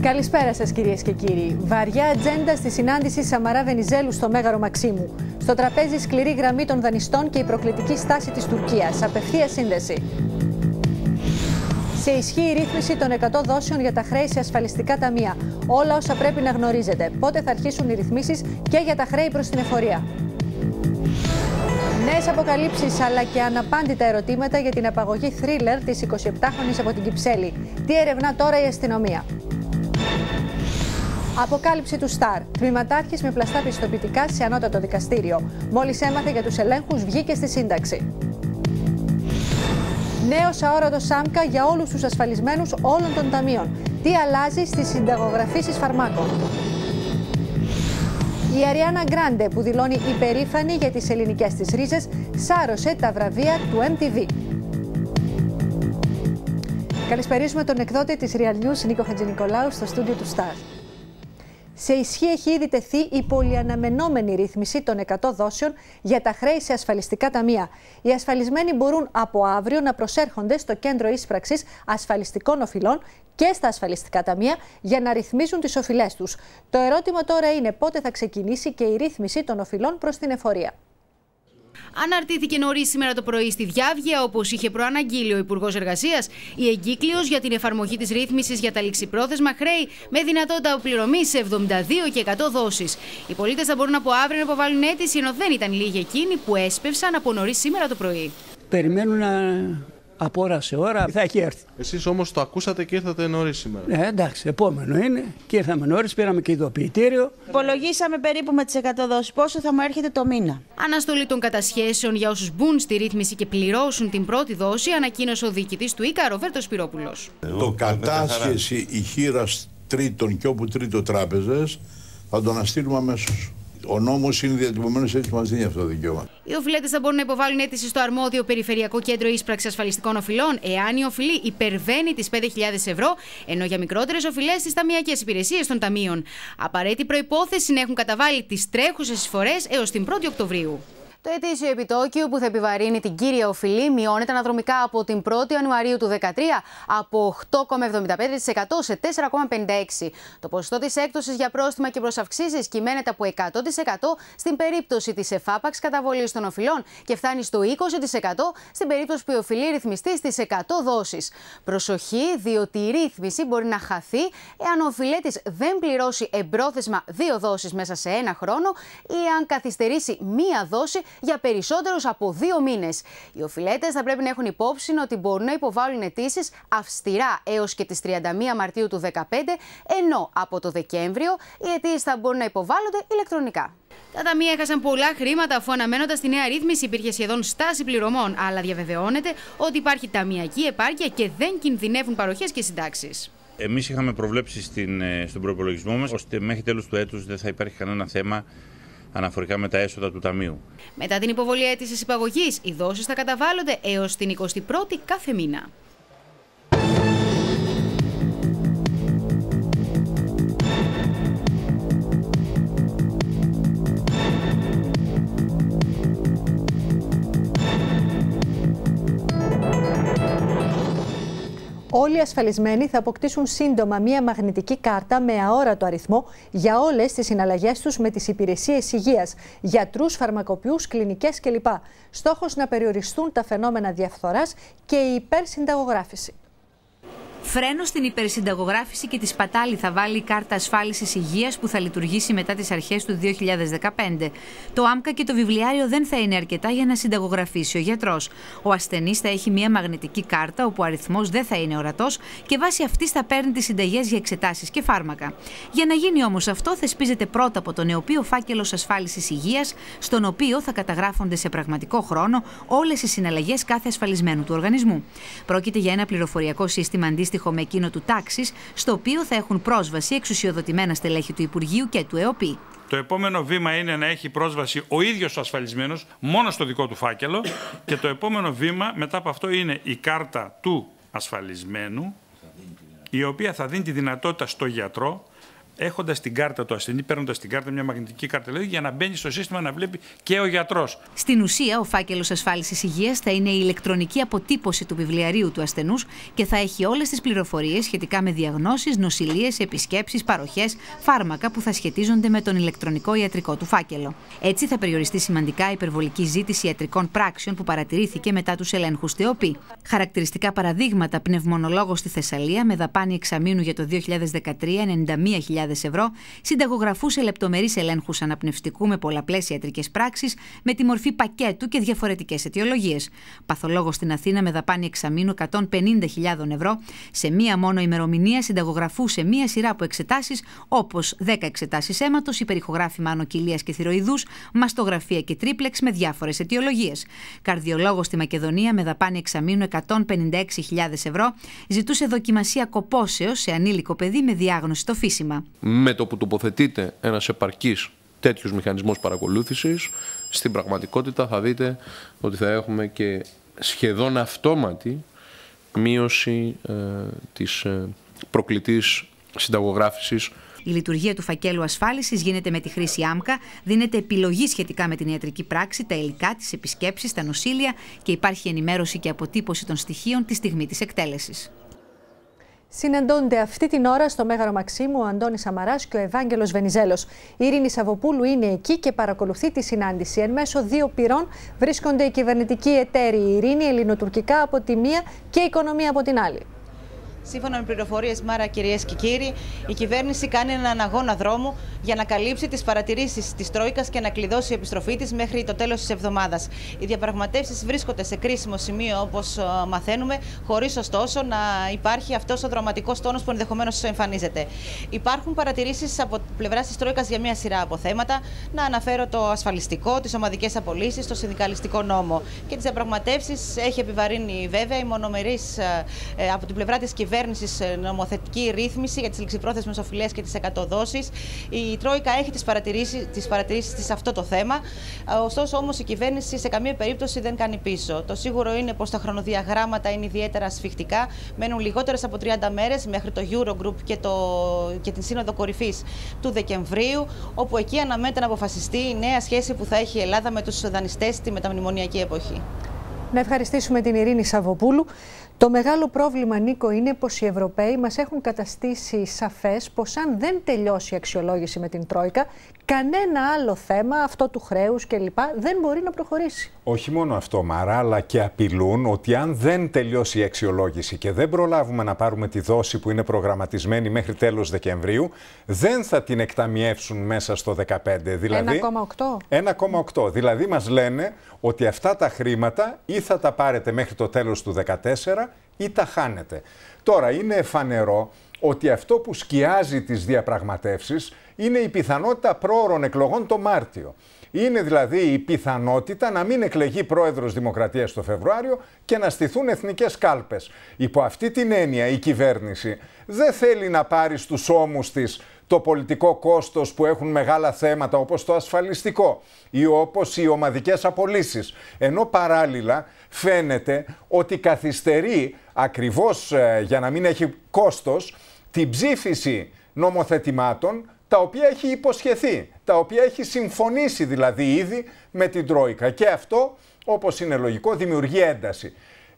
Καλησπέρα σας κυρίες και κύριοι. Βαριά ατζέντα στη συνάντηση Σαμαρά-Βενιζέλου στο Μέγαρο Μαξίμου. Στο τραπέζι σκληρή γραμμή των δανειστών και η προκλητική στάση της Τουρκίας. Απευθείας σύνδεση. Σε ισχύ η ρύθμιση των 100 δόσεων για τα χρέη σε ασφαλιστικά ταμεία. Όλα όσα πρέπει να γνωρίζετε. Πότε θα αρχίσουν οι ρυθμίσεις και για τα χρέη προς την εφορία. Νέες αποκαλύψεις αλλά και αναπάντητα ερωτήματα για την απαγωγή θρίλερ της 27χρονης από την Κυψέλη. Τι ερευνά τώρα η αστυνομία. Αποκάλυψη του Σταρ. Τμήματάρχης με πλαστά πιστοποιητικά σε ανώτατο δικαστήριο. Μόλις έμαθε για τους ελέγχους, βγήκε στη σύνταξη. Νέος αόρατος ΣΑΜΚΑ για όλους τους ασφαλισμένους όλων των ταμείων. Τι αλλάζει στις συνταγογραφήσεις φαρμάκων. Η Αριάνα Γκράντε, που δηλώνει υπερήφανη για τις ελληνικές της ρίζες, σάρωσε τα βραβεία του MTV. Καλησπερίζουμε τον εκδότη της Real News, Νίκο Χατζηνικολάου, στο στούντιο του Σταρ. Σε ισχύ έχει ήδη τεθεί η πολυαναμενόμενη ρύθμιση των 100 δόσεων για τα χρέη σε ασφαλιστικά ταμεία. Οι ασφαλισμένοι μπορούν από αύριο να προσέρχονται στο κέντρο ίσπραξης ασφαλιστικών οφειλών και στα ασφαλιστικά ταμεία για να ρυθμίζουν τις οφειλές τους. Το ερώτημα τώρα είναι πότε θα ξεκινήσει και η ρύθμιση των οφειλών προς την εφορία. Αναρτήθηκε νωρίς σήμερα το πρωί στη Διάβγεια, όπως είχε προαναγγείλει ο Υπουργός Εργασίας, η εγκύκλειος για την εφαρμογή της ρύθμισης για τα ληξιπρόθεσμα χρέη με δυνατότητα πληρωμής σε 72 και 100 δόσεις. Οι πολίτες θα μπορούν από αύριο να υποβάλουν αίτηση, ενώ δεν ήταν λίγοι εκείνοι που έσπευσαν από νωρίς σήμερα το πρωί. Περιμένουν από ώρα σε ώρα θα έχει έρθει. Εσείς όμως το ακούσατε και ήρθατε νωρίς σήμερα. Εντάξει, επόμενο είναι και ήρθαμε νωρίς, πήραμε και ειδοποιητήριο. Υπολογίσαμε περίπου με τις 100 δόσεις πόσο θα μου έρχεται το μήνα. Αναστολή των κατασχέσεων για όσους μπουν στη ρύθμιση και πληρώσουν την πρώτη δόση, ανακοίνωσε ο διοικητής του ΙΚΑ, Ροβέρτος Σπυρόπουλος. Το κατάσχεση η χείρας τρίτων και όπου τρίτο τράπεζες θα το αναστείλουμε αμέσως. Ο νόμος είναι διατυπωμένος έτσι, μας δίνει αυτό το δικαίωμα. Οι οφειλέτες θα μπορούν να υποβάλουν αίτηση στο αρμόδιο Περιφερειακό Κέντρο Ίσπραξης Ασφαλιστικών Οφειλών, εάν η οφειλή υπερβαίνει τις 5.000 ευρώ, ενώ για μικρότερες οφειλές στις ταμειακές υπηρεσίες των ταμείων. Απαραίτητη προϋπόθεση είναι έχουν καταβάλει τις τρέχουσες εισφορές έως την 1η Οκτωβρίου. Το ετήσιο επιτόκιο που θα επιβαρύνει την κύρια οφειλή μειώνεται αναδρομικά από την 1η Ιανουαρίου του 2013 από 8,75% σε 4,56%. Το ποσοστό της έκπτωσης για πρόστιμα και προσαυξήσεις κυμαίνεται από 100% στην περίπτωση της εφάπαξ καταβολής των οφειλών και φτάνει στο 20% στην περίπτωση που η οφειλή ρυθμιστεί στις 100 δόσεις. Προσοχή, διότι η ρύθμιση μπορεί να χαθεί εάν ο οφειλέτης δεν πληρώσει εμπρόθεσμα 2 δόσεις μέσα σε 1 χρόνο ή αν καθυστερήσει 1 δόση για περισσότερους από 2 μήνες. Οι οφειλέτες θα πρέπει να έχουν υπόψη ότι μπορούν να υποβάλουν αιτήσεις αυστηρά έως και τις 31 Μαρτίου του 2015, ενώ από το Δεκέμβριο οι αιτήσεις θα μπορούν να υποβάλλονται ηλεκτρονικά. Τα ταμεία έχασαν πολλά χρήματα αφού αναμένοντας τη νέα ρύθμιση υπήρχε σχεδόν στάση πληρωμών, αλλά διαβεβαιώνεται ότι υπάρχει ταμειακή επάρκεια και δεν κινδυνεύουν παροχές και συντάξεις. Εμείς είχαμε προβλέψει στον προϋπολογισμό μας ώστε μέχρι τέλος του έτους δεν θα υπάρχει κανένα θέμα αναφορικά με τα έσοδα του Ταμείου. Μετά την υποβολή αίτησης υπαγωγής, οι δόσεις θα καταβάλλονται έως την 21η κάθε μήνα. Όλοι οι ασφαλισμένοι θα αποκτήσουν σύντομα μία μαγνητική κάρτα με αόρατο αριθμό για όλες τις συναλλαγές τους με τις υπηρεσίες υγείας, γιατρούς, φαρμακοποιούς, κλινικές κλπ. Στόχος να περιοριστούν τα φαινόμενα διαφθοράς και η υπερσυνταγογράφηση. Φρένο στην υπερσυνταγογράφηση και τη σπατάλη θα βάλει η κάρτα ασφάλισης υγείας που θα λειτουργήσει μετά τις αρχές του 2015. Το ΆΜΚΑ και το βιβλιάριο δεν θα είναι αρκετά για να συνταγογραφήσει ο γιατρός. Ο ασθενής θα έχει μια μαγνητική κάρτα όπου ο αριθμός δεν θα είναι ορατός και βάσει αυτής θα παίρνει τις συνταγές για εξετάσεις και φάρμακα. Για να γίνει όμως αυτό, θεσπίζεται πρώτα από τον νεοποιό φάκελος ασφάλισης υγείας, στον οποίο θα καταγράφονται σε πραγματικό χρόνο όλες οι συναλλαγές κάθε ασφαλισμένου του οργανισμού. Πρόκειται για ένα πληροφοριακό σύστημα αντίστοιχο με εκείνο του τάξης, στο οποίο θα έχουν πρόσβαση εξουσιοδοτημένα στελέχη του Υπουργείου και του ΕΟΠΗ. Το επόμενο βήμα είναι να έχει πρόσβαση ο ίδιος ο ασφαλισμένος μόνο στο δικό του φάκελο και το επόμενο βήμα μετά από αυτό είναι η κάρτα του ασφαλισμένου, η οποία θα δίνει τη δυνατότητα στο γιατρό έχοντας την κάρτα του ασθενή, παίρνοντας την κάρτα, μια μαγνητική κάρτα, δηλαδή, για να μπαίνει στο σύστημα να βλέπει και ο γιατρός. Στην ουσία, ο φάκελος ασφάλισης υγείας θα είναι η ηλεκτρονική αποτύπωση του βιβλιαρίου του ασθενούς και θα έχει όλες τις πληροφορίες σχετικά με διαγνώσεις, νοσηλίες, επισκέψεις, παροχές, φάρμακα που θα σχετίζονται με τον ηλεκτρονικό ιατρικό του φάκελο. Έτσι, θα περιοριστεί σημαντικά η υπερβολική ζήτηση ιατρικών πράξεων που παρατηρήθηκε μετά τους ελέγχους ΤΕΟΠΗ. Χαρακτηριστικά παραδείγματα: πνευμονολόγος στη Θεσσαλία με δαπάνη εξαμήνου για το 2013 91.000 ευρώ, συνταγογραφούσε λεπτομερείς ελέγχους αναπνευστικού με πολλαπλές ιατρικές πράξεις με τη μορφή πακέτου και διαφορετικές αιτιολογίες. Παθολόγος στην Αθήνα με δαπάνη εξαμήνου 150.000 ευρώ, σε μία μόνο ημερομηνία συνταγογραφούσε μία σειρά από εξετάσεις όπως 10 εξετάσεις αίματος, υπερηχογράφημα ανοκυλίας και θηροειδούς, μαστογραφία και τρίπλεξ με διάφορες αιτιολογίες. Καρδιολόγος στη Μακεδονία με δαπάνη εξαμήνου 156.000 ευρώ, ζητούσε δοκιμασία κοπόσεως σε ανήλικο παιδί με διάγνωση στο φύσιμα. Με το που τοποθετείται ένας επαρκής τέτοιος μηχανισμός παρακολούθησης, στην πραγματικότητα θα δείτε ότι θα έχουμε και σχεδόν αυτόματη μείωση της προκλητής συνταγογράφησης. Η λειτουργία του φακέλου ασφάλισης γίνεται με τη χρήση άμκα, δίνεται επιλογή σχετικά με την ιατρική πράξη, τα υλικά, τις επισκέψεις, τα νοσήλια και υπάρχει ενημέρωση και αποτύπωση των στοιχείων τη στιγμή της εκτέλεσης. Συναντώνται αυτή την ώρα στο Μέγαρο Μαξίμου ο Αντώνης Σαμαράς και ο Ευάγγελος Βενιζέλος. Η Ειρήνη Σαββοπούλου είναι εκεί και παρακολουθεί τη συνάντηση. Εν μέσω δύο πυρών βρίσκονται οι κυβερνητικοί εταίροι, η Ειρήνη ελληνοτουρκικά από τη μία και η οικονομία από την άλλη. Σύμφωνα με πληροφορίες, Μάρα, κυρίες και κύριοι, η κυβέρνηση κάνει έναν αγώνα δρόμου για να καλύψει τις παρατηρήσεις της Τρόικας και να κλειδώσει η επιστροφή της μέχρι το τέλος της εβδομάδας. Οι διαπραγματεύσεις βρίσκονται σε κρίσιμο σημείο, όπως μαθαίνουμε, χωρίς ωστόσο να υπάρχει αυτός ο δραματικός τόνος που ενδεχομένως εμφανίζεται. Υπάρχουν παρατηρήσεις από πλευράς της Τρόικας για μια σειρά από θέματα. Να αναφέρω το ασφαλιστικό, τις ομαδικές απολύσεις, το συνδικαλιστικό νόμο. Και τις διαπραγματεύσεις έχει επιβαρύνει βέβαια η μονομερής από την πλευρά της κυβέρνησης νομοθετική ρύθμιση για τις ληξιπρόθεσμες οφειλές και τις 100 δόσεις. Η Τρόικα έχει τις παρατηρήσεις της σε αυτό το θέμα. Ωστόσο, όμως, η κυβέρνηση σε καμία περίπτωση δεν κάνει πίσω. Το σίγουρο είναι πως τα χρονοδιαγράμματα είναι ιδιαίτερα ασφιχτικά. Μένουν λιγότερες από 30 μέρες μέχρι το Eurogroup και την Σύνοδο Κορυφής του Δεκεμβρίου, όπου εκεί αναμένεται να αποφασιστεί η νέα σχέση που θα έχει η Ελλάδα με τους δανειστές στη μεταμνημονιακή εποχή. Να ευχαριστήσουμε την Ειρήνη Σαββοπούλου. Το μεγάλο πρόβλημα, Νίκο, είναι πως οι Ευρωπαίοι μας έχουν καταστήσει σαφές πως αν δεν τελειώσει η αξιολόγηση με την Τρόικα, κανένα άλλο θέμα, αυτό του χρέους κλπ, δεν μπορεί να προχωρήσει. Όχι μόνο αυτό, Μάρα, αλλά και απειλούν ότι αν δεν τελειώσει η αξιολόγηση και δεν προλάβουμε να πάρουμε τη δόση που είναι προγραμματισμένη μέχρι τέλος Δεκεμβρίου, δεν θα την εκταμιεύσουν μέσα στο 2015. Δηλαδή, 1,8. Δηλαδή μας λένε ότι αυτά τα χρήματα ή θα τα πάρετε μέχρι το τέλος του 2014 ή τα χάνετε. Τώρα είναι φανερό ότι αυτό που σκιάζει τις διαπραγματεύσεις είναι η πιθανότητα πρόωρων εκλογών το Μάρτιο. Είναι δηλαδή η πιθανότητα να μην εκλεγεί πρόεδρος Δημοκρατίας το Φεβρουάριο και να στηθούν εθνικές κάλπες. Υπό αυτή την έννοια η κυβέρνηση δεν θέλει να πάρει στους ώμους της το πολιτικό κόστος που έχουν μεγάλα θέματα όπως το ασφαλιστικό ή όπως οι ομαδικές απολύσεις. Ενώ παράλληλα φαίνεται ότι καθυστερεί ακριβώς για να μην έχει κόστος την ψήφιση νομοθετημάτων τα οποία έχει υποσχεθεί, τα οποία έχει συμφωνήσει δηλαδή ήδη με την Τρόικα. Και αυτό, όπως είναι λογικό, δημιουργεί ένταση.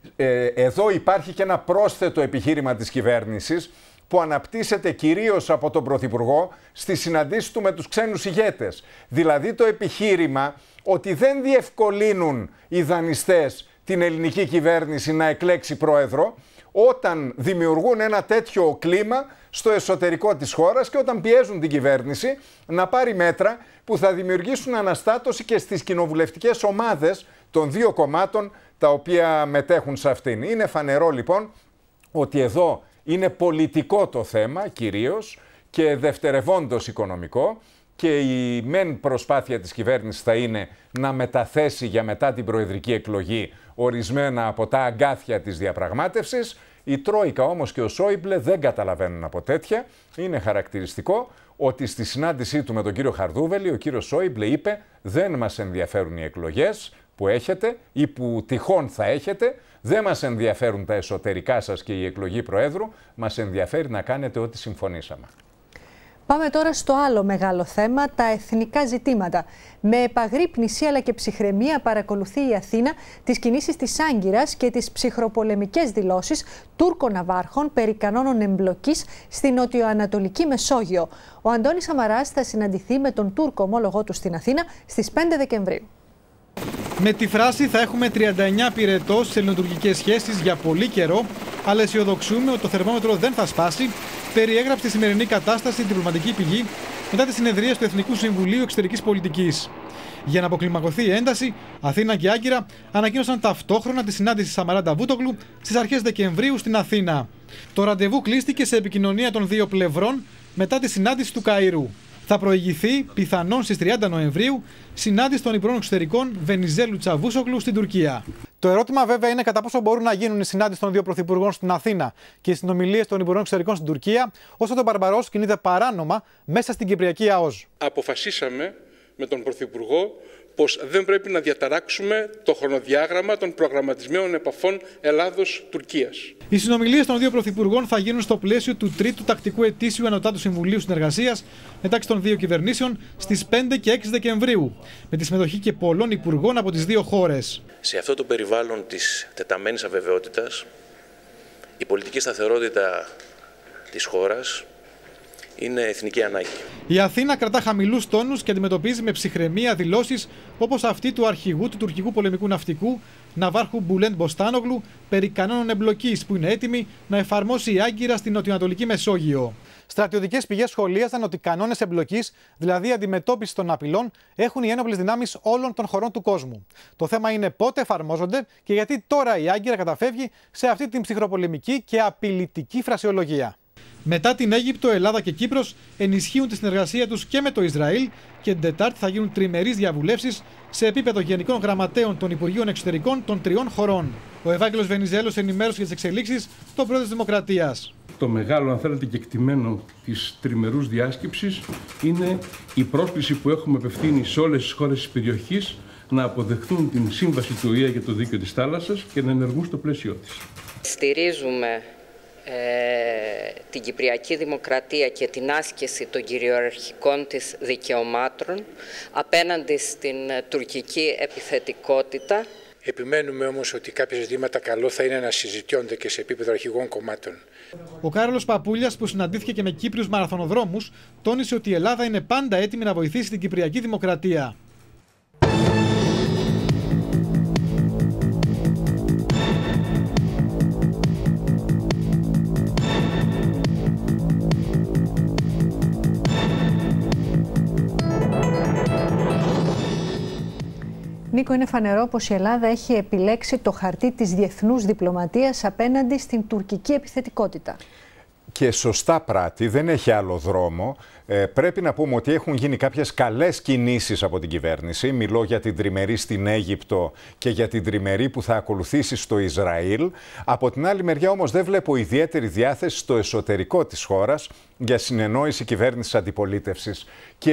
Εδώ υπάρχει και ένα πρόσθετο επιχείρημα της κυβέρνησης που αναπτύσσεται κυρίως από τον Πρωθυπουργό στις συναντήσεις του με τους ξένους ηγέτες. Δηλαδή το επιχείρημα ότι δεν διευκολύνουν οι δανειστές την ελληνική κυβέρνηση να εκλέξει πρόεδρο όταν δημιουργούν ένα τέτοιο κλίμα στο εσωτερικό της χώρας και όταν πιέζουν την κυβέρνηση να πάρει μέτρα που θα δημιουργήσουν αναστάτωση και στις κοινοβουλευτικές ομάδες των δύο κομμάτων τα οποία μετέχουν σε αυτήν. Είναι φανερό λοιπόν ότι εδώ είναι πολιτικό το θέμα κυρίως και δευτερευόντως οικονομικό και η μεν προσπάθεια της κυβέρνησης θα είναι να μεταθέσει για μετά την προεδρική εκλογή ορισμένα από τα αγκάθια της διαπραγμάτευσης. Η Τρόικα όμως και ο Σόιμπλε δεν καταλαβαίνουν από τέτοια. Είναι χαρακτηριστικό ότι στη συνάντησή του με τον κύριο Χαρδούβελη ο κύριος Σόιμπλε είπε δεν μας ενδιαφέρουν οι εκλογές που έχετε ή που τυχόν θα έχετε, δεν μας ενδιαφέρουν τα εσωτερικά σας και η εκλογή Προέδρου, μας ενδιαφέρει να κάνετε ό,τι συμφωνήσαμε. Πάμε τώρα στο άλλο μεγάλο θέμα, τα εθνικά ζητήματα. Με επαγρύπνηση αλλά και ψυχραιμία παρακολουθεί η Αθήνα τις κινήσεις της Άγκυρας και τις ψυχροπολεμικές δηλώσεις Τούρκων ναυάρχων περί κανόνων εμπλοκής στην νοτιοανατολική Μεσόγειο. Ο Αντώνης Σαμαράς θα συναντηθεί με τον Τούρκο ομόλογό του στην Αθήνα στις 5 Δεκεμβρίου. Με τη φράση «Θα έχουμε 39 πυρετός σε ελληνοτουρκικές σχέσεις για πολύ καιρό, αλλά αισιοδοξούμε ότι το θερμόμετρο δεν θα σπάσει», περιέγραψε τη σημερινή κατάσταση την διπλωματική πηγή μετά τη συνεδρία του Εθνικού Συμβουλίου Εξωτερικής Πολιτικής. Για να αποκλιμακωθεί η ένταση, Αθήνα και Άγκυρα ανακοίνωσαν ταυτόχρονα τη συνάντηση Σαμαρά-Νταβούτογλου στις αρχές Δεκεμβρίου στην Αθήνα. Το ραντεβού κλείστηκε σε επικοινωνία των δύο πλευρών μετά τη συνάντηση του Καΐρου. Θα προηγηθεί, πιθανόν στις 30 Νοεμβρίου, συνάντηση των Υπουργών Εξωτερικών Βενιζέλου Τσαβούσογλου στην Τουρκία. Το ερώτημα βέβαια είναι κατά πόσο μπορούν να γίνουν οι συνάντησεις των δύο πρωθυπουργών στην Αθήνα και οι συνομιλίες των Υπουργών Εξωτερικών στην Τουρκία, όσο το Μπαρμπαρός κινείται παράνομα μέσα στην Κυπριακή ΑΟΣ. Αποφασίσαμε με τον Πρωθυπουργό πως δεν πρέπει να διαταράξουμε το χρονοδιάγραμμα των προγραμματισμένων επαφών Ελλάδος-Τουρκίας. Οι συνομιλίες των δύο πρωθυπουργών θα γίνουν στο πλαίσιο του τρίτου τακτικού ετήσιου Ανωτάτου Συμβουλίου Συνεργασίας μεταξύ των δύο κυβερνήσεων στις 5 και 6 Δεκεμβρίου, με τη συμμετοχή και πολλών υπουργών από τις δύο χώρες. Σε αυτό το περιβάλλον της τεταμένης αβεβαιότητας, η πολιτική σταθερότητα της χώρας είναι εθνική ανάγκη. Η Αθήνα κρατά χαμηλούς τόνους και αντιμετωπίζει με ψυχραιμία δηλώσεις όπως αυτή του αρχηγού του τουρκικού πολεμικού ναυτικού, ναυάρχου Μπουλέντ Μποστάνογλου, περί κανόνων εμπλοκής που είναι έτοιμη να εφαρμόσει η Άγκυρα στην νοτιοανατολική Μεσόγειο. Στρατιωτικές πηγές σχολίασαν ότι οι κανόνες εμπλοκής, δηλαδή αντιμετώπιση των απειλών, έχουν οι ένοπλες δυνάμεις όλων των χωρών του κόσμου. Το θέμα είναι πότε εφαρμόζονται και γιατί τώρα η Άγκυρα καταφεύγει σε αυτή την ψυχροπολεμική και απειλητική φρασιολογία. Μετά την Αίγυπτο, Ελλάδα και Κύπρος ενισχύουν τη συνεργασία τους και με το Ισραήλ και την Τετάρτη θα γίνουν τριμερείς διαβουλεύσεις σε επίπεδο Γενικών Γραμματέων των Υπουργείων Εξωτερικών των τριών χωρών. Ο Ευάγγελος Βενιζέλος ενημέρωσε για τις εξελίξεις τον πρόεδρο της Δημοκρατίας. Το μεγάλο, αν θέλετε, κεκτημένο της τριμερούς διάσκεψης είναι η πρόσκληση που έχουμε απευθύνει σε όλες τις χώρες της περιοχής να αποδεχθούν την σύμβαση του ΟΗΕ για το δίκαιο της θάλασσας και να ενεργούν στο πλαίσιο της. Στηρίζουμε την Κυπριακή Δημοκρατία και την άσκηση των κυριαρχικών της δικαιωμάτων απέναντι στην τουρκική επιθετικότητα. Επιμένουμε όμως ότι κάποια ζητήματα καλό θα είναι να συζητιώνται και σε επίπεδο αρχηγών κομμάτων. Ο Κάρολος Παπούλιας, που συναντήθηκε και με Κύπριους μαραθωνοδρόμους, τόνισε ότι η Ελλάδα είναι πάντα έτοιμη να βοηθήσει την Κυπριακή Δημοκρατία. Νίκο, είναι φανερό πως η Ελλάδα έχει επιλέξει το χαρτί της διεθνούς διπλωματίας απέναντι στην τουρκική επιθετικότητα. Και σωστά πράττει, δεν έχει άλλο δρόμο. Πρέπει να πούμε ότι έχουν γίνει κάποιες καλές κινήσεις από την κυβέρνηση. Μιλώ για την τριμερή στην Αίγυπτο και για την τριμερή που θα ακολουθήσει στο Ισραήλ. Από την άλλη μεριά όμως δεν βλέπω ιδιαίτερη διάθεση στο εσωτερικό της χώρας για συνεννόηση κυβέρνησης αντιπολίτευσης.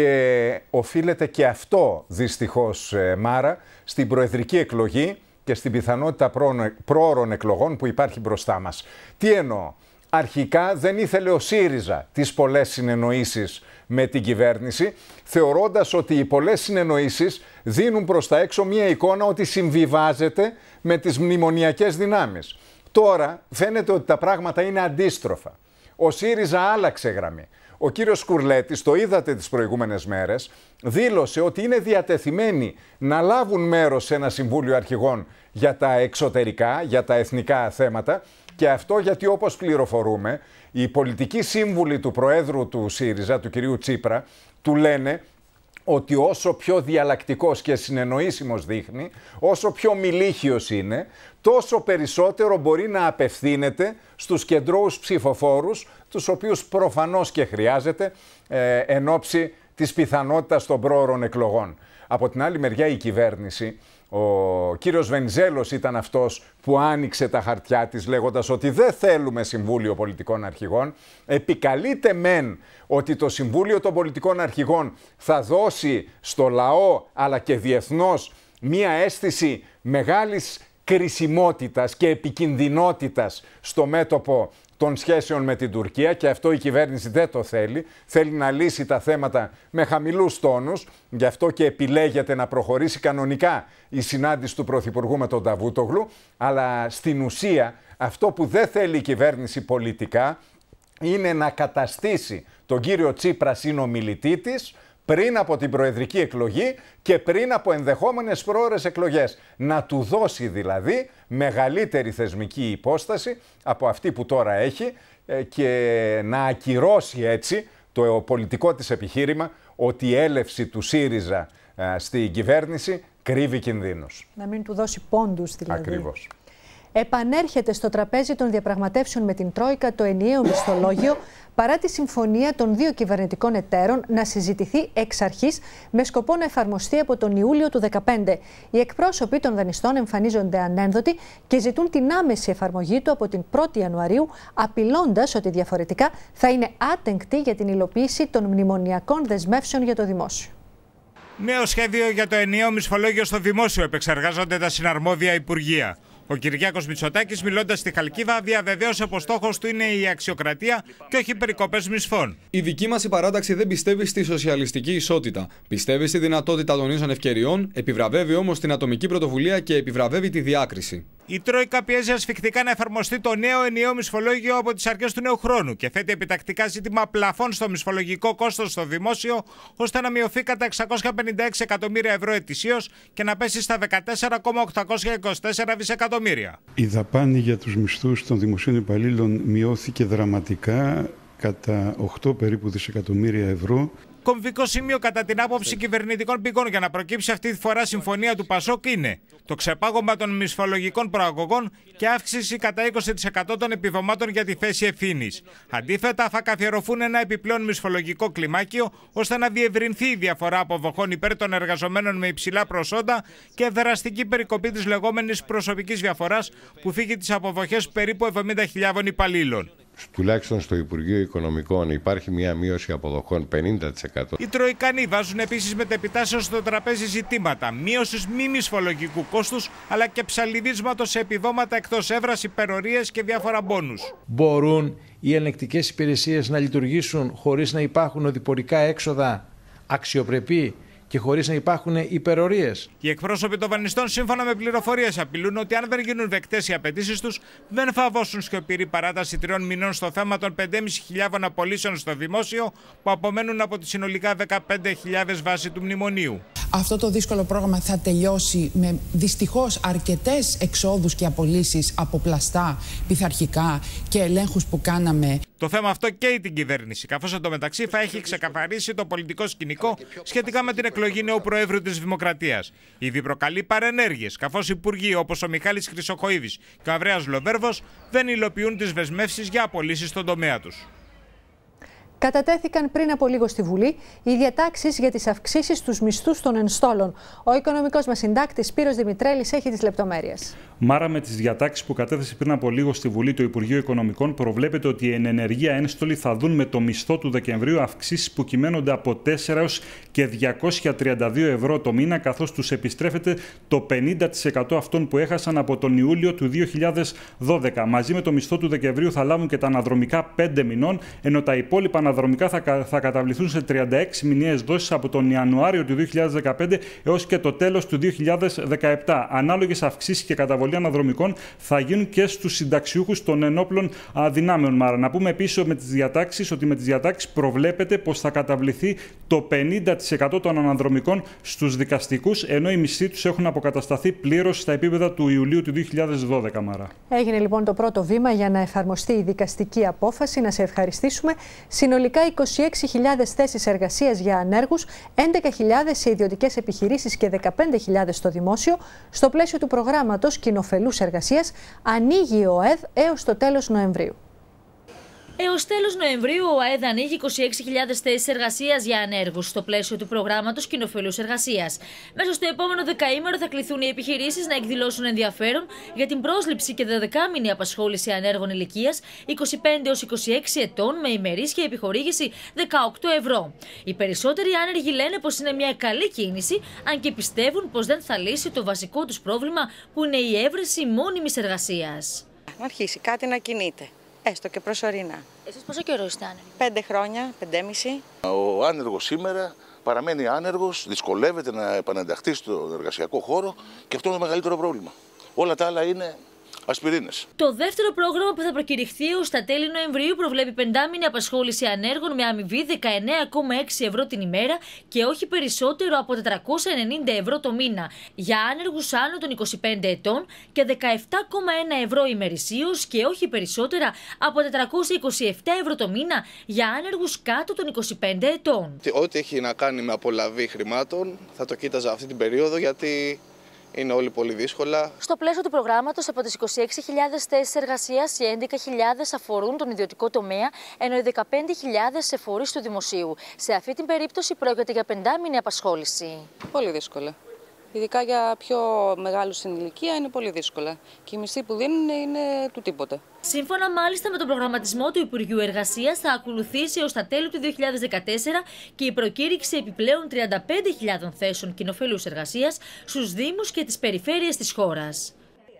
Και οφείλεται και αυτό δυστυχώς, Μάρα, στην προεδρική εκλογή και στην πιθανότητα πρόωρων εκλογών που υπάρχει μπροστά μας. Τι εννοώ? Αρχικά δεν ήθελε ο ΣΥΡΙΖΑ τις πολλές συνεννοήσεις με την κυβέρνηση, θεωρώντας ότι οι πολλές συνεννοήσεις δίνουν προς τα έξω μία εικόνα ότι συμβιβάζεται με τις μνημονιακές δυνάμεις. Τώρα φαίνεται ότι τα πράγματα είναι αντίστροφα. Ο ΣΥΡΙΖΑ άλλαξε γραμμή. Ο κύριος Σκουρλέτης, το είδατε τις προηγούμενες μέρες, δήλωσε ότι είναι διατεθειμένοι να λάβουν μέρος σε ένα Συμβούλιο Αρχηγών για τα εξωτερικά, για τα εθνικά θέματα. Και αυτό γιατί, όπως πληροφορούμε, οι πολιτικοί σύμβουλοι του Προέδρου του ΣΥΡΙΖΑ, του κυρίου Τσίπρα, του λένε ότι όσο πιο διαλλακτικός και συνεννοήσιμος δείχνει, όσο πιο μιλίχιος είναι, τόσο περισσότερο μπορεί να απευθύνεται στους κεντρώους ψηφοφόρους, τους οποίους προφανώς και χρειάζεται εν ώψη της πιθανότητας των πρόωρων εκλογών. Από την άλλη μεριά η κυβέρνηση, ο κύριος Βενιζέλος ήταν αυτός που άνοιξε τα χαρτιά της λέγοντας ότι δεν θέλουμε Συμβούλιο Πολιτικών Αρχηγών. Επικαλείται μεν ότι το Συμβούλιο των Πολιτικών Αρχηγών θα δώσει στο λαό αλλά και διεθνώς μία αίσθηση μεγάλης κρισιμότητας και επικινδυνότητας στο μέτωπο των σχέσεων με την Τουρκία και αυτό η κυβέρνηση δεν το θέλει. Θέλει να λύσει τα θέματα με χαμηλούς τόνους, γι' αυτό και επιλέγεται να προχωρήσει κανονικά η συνάντηση του Πρωθυπουργού με τον Νταβούτογλου, αλλά στην ουσία αυτό που δεν θέλει η κυβέρνηση πολιτικά είναι να καταστήσει τον κύριο Τσίπρα συνομιλητή της πριν από την προεδρική εκλογή και πριν από ενδεχόμενες προώρες εκλογές. Να του δώσει δηλαδή μεγαλύτερη θεσμική υπόσταση από αυτή που τώρα έχει και να ακυρώσει έτσι το πολιτικό της επιχείρημα ότι η έλευση του ΣΥΡΙΖΑ στην κυβέρνηση κρύβει κινδύνους. Να μην του δώσει πόντους δηλαδή. Ακριβώς. Επανέρχεται στο τραπέζι των διαπραγματεύσων με την Τρόικα το ενιαίο μισθολόγιο παρά τη συμφωνία των δύο κυβερνητικών εταίρων να συζητηθεί εξ αρχής με σκοπό να εφαρμοστεί από τον Ιούλιο του 2015. Οι εκπρόσωποι των δανειστών εμφανίζονται ανένδοτοι και ζητούν την άμεση εφαρμογή του από την 1η Ιανουαρίου, απειλώντας ότι διαφορετικά θα είναι άτεγκτοι για την υλοποίηση των μνημονιακών δεσμεύσεων για το δημόσιο. Νέο σχέδιο για το ενιαίο μισθολόγιο στο δημόσιο επεξεργάζονται τα συναρμόδια υπουργεία. Ο Κυριάκος Μητσοτάκης, μιλώντας στη Χαλκίδα, διαβεβαίωσε πως στόχος του είναι η αξιοκρατία και όχι περικοπές μισθών. Η δική μας η παράταξη δεν πιστεύει στη σοσιαλιστική ισότητα. Πιστεύει στη δυνατότητα των ίσων ευκαιριών, επιβραβεύει όμως την ατομική πρωτοβουλία και επιβραβεύει τη διάκριση. Η Τρόικα πιέζει ασφικτικά να εφαρμοστεί το νέο ενιαίο μισθολόγιο από τις αρχές του νέου χρόνου και θέτει επιτακτικά ζήτημα πλαφών στο μισθολογικό κόστος στο δημόσιο, ώστε να μειωθεί κατά 656 εκατομμύρια ευρώ ετησίως και να πέσει στα 14,824 δισεκατομμύρια. Η δαπάνη για τους μισθούς των δημοσίων υπαλλήλων μειώθηκε δραματικά κατά 8 περίπου δισεκατομμύρια ευρώ. Κομβικό σημείο κατά την άποψη κυβερνητικών πηγών για να προκύψει αυτή τη φορά συμφωνία του ΠΑΣΟΚ είναι το ξεπάγωμα των μισθολογικών προαγωγών και αύξηση κατά 20% των επιδομάτων για τη θέση ευθύνης. Αντίθετα, θα καθιερωθούν ένα επιπλέον μισθολογικό κλιμάκιο ώστε να διευρυνθεί η διαφορά αποδοχών υπέρ των εργαζομένων με υψηλά προσόντα και δραστική περικοπή της λεγόμενης προσωπικής διαφοράς που φύγει τις αποδοχές περίπου 70.000 υπαλλήλων. Τουλάχιστον στο Υπουργείο Οικονομικών υπάρχει μια μείωση αποδοχών 50%. Οι Τροϊκανοί βάζουν επίσης μετεπιτάσεως στο τραπέζι ζητήματα μείωσης μη μισθολογικού κόστους αλλά και ψαλιδίσματος σε επιδόματα εκτός έδρας, υπερορίες και διάφορα μπόνους. Μπορούν οι ελεγκτικές υπηρεσίες να λειτουργήσουν χωρίς να υπάρχουν οδηπορικά έξοδα αξιοπρεπή και χωρίς να υπάρχουν υπερορίες. Οι εκπρόσωποι των δανειστών, σύμφωνα με πληροφορίες, απειλούν ότι αν δεν γίνουν δεκτές οι απαιτήσεις τους, δεν θα δώσουν σιωπηρή παράταση 3 μηνών στο θέμα των 5.500 απολύσεων στο δημόσιο, που απομένουν από τις συνολικά 15.000 βάσει του μνημονίου. Αυτό το δύσκολο πρόγραμμα θα τελειώσει με δυστυχώς αρκετές εξόδους και απολύσεις από πλαστά, πειθαρχικά και ελέγχους που κάναμε. Το θέμα αυτό καίει την κυβέρνηση, καθώς εντωμεταξύ θα έχει ξεκαθαρίσει το πολιτικό σκηνικό σχετικά με την εκλογή νέου Προέδρου της Δημοκρατίας. Ήδη προκαλεί παρενέργειες, καθώς υπουργοί όπως ο Μιχάλης Χρυσοχοΐδης και ο Ανδρέας Λοβέρβος δεν υλοποιούν τις δεσμεύσεις για απολύσεις στον τομέα τους. Κατατέθηκαν πριν από λίγο στη Βουλή οι διατάξεις για τις αυξήσεις στους μισθούς των ενστόλων. Ο οικονομικός μας συντάκτης Σπύρος Δημητρέλης έχει τις λεπτομέρειες. Μάρα, με τις διατάξεις που κατέθεσε πριν από λίγο στη Βουλή το Υπουργείο Οικονομικών, προβλέπεται ότι οι εν ενεργεία ένστολοι θα δουν με το μισθό του Δεκεμβρίου αυξήσεις που κυμαίνονται από 4 έως και 232 ευρώ το μήνα, καθώς τους επιστρέφεται το 50% αυτών που έχασαν από τον Ιούλιο του 2012. Μαζί με το μισθό του Δεκεμβρίου θα λάβουν και τα αναδρομικά 5 μηνών, ενώ τα υπόλοιπα αναδρομικά θα καταβληθούν σε 36 μηνιαίες δόσεις από τον Ιανουάριο του 2015 έως και το τέλος του 2017. Ανάλογες αυξήσεις και καταβολή αναδρομικών θα γίνουν και στους συνταξιούχους των ενόπλων δυνάμεων. Μάρα, να πούμε επίσης ότι με τις διατάξεις προβλέπεται πως θα καταβληθεί το 50% των αναδρομικών στους δικαστικούς, ενώ οι μισθοί τους έχουν αποκατασταθεί πλήρως στα επίπεδα του Ιουλίου του 2012. Μάρα. Έγινε λοιπόν το πρώτο βήμα για να εφαρμοστεί η δικαστική απόφαση. Να σε ευχαριστήσουμε. Συνολικά 26.000 θέσεις εργασίας για ανέργους, 11.000 σε ιδιωτικές επιχειρήσεις και 15.000 στο δημόσιο, στο πλαίσιο του προγράμματος κοινοφελούς εργασίας, ανοίγει ο ΑΕΔ έως το τέλος Νοεμβρίου. Έως τέλος Νοεμβρίου, ο ΑΕΔ ανοίγει 26.000 θέσεις εργασίας για ανέργους στο πλαίσιο του προγράμματος κοινοφελούς εργασίας. Μέσα στο επόμενο δεκαήμερο θα κληθούν οι επιχειρήσεις να εκδηλώσουν ενδιαφέρον για την πρόσληψη και 12μηνη απασχόληση ανέργων ηλικίας 25 έως 26 ετών με ημερήσια επιχορήγηση 18 ευρώ. Οι περισσότεροι άνεργοι λένε πως είναι μια καλή κίνηση, αν και πιστεύουν πως δεν θα λύσει το βασικό τους πρόβλημα, που είναι η έβρεση μόνιμης εργασίας. Να αρχίσει κάτι να κινείται. Έστω και προσωρινά. Εσείς πόσο καιρό είστε άνεργοι? 5 χρόνια, 5,5. Ο άνεργος σήμερα παραμένει άνεργος, δυσκολεύεται να επανενταχθεί στον εργασιακό χώρο και αυτό είναι το μεγαλύτερο πρόβλημα. Όλα τα άλλα είναι ασπιρίνες. Το δεύτερο πρόγραμμα που θα προκηρυχθεί ως τα τέλη Νοεμβρίου προβλέπει 5μηνη απασχόληση ανέργων με αμοιβή 19,6 ευρώ την ημέρα και όχι περισσότερο από 490 ευρώ το μήνα για άνεργους άνω των 25 ετών και 17,1 ευρώ ημερησίως και όχι περισσότερα από 427 ευρώ το μήνα για άνεργους κάτω των 25 ετών. Ό,τι έχει να κάνει με απολαβή χρημάτων θα το κοίταζα αυτή την περίοδο, γιατί είναι όλοι πολύ δύσκολα. Στο πλαίσιο του προγράμματος, από τις 26.000 θέσεις εργασίας, οι 11.000 αφορούν τον ιδιωτικό τομέα, ενώ οι 15.000 σε φορείς του δημοσίου. Σε αυτή την περίπτωση πρόκειται για 5μηνη απασχόληση. Πολύ δύσκολα. Ειδικά για πιο μεγάλους στην ηλικία είναι πολύ δύσκολα. Και οι μισθοί που δίνουν είναι του τίποτε. Σύμφωνα μάλιστα με τον προγραμματισμό του Υπουργείου Εργασίας, θα ακολουθήσει ως τα τέλη του 2014 και η προκήρυξη επιπλέον 35.000 θέσεων κοινοφελούς εργασίας στους Δήμους και τις περιφέρειες της χώρας.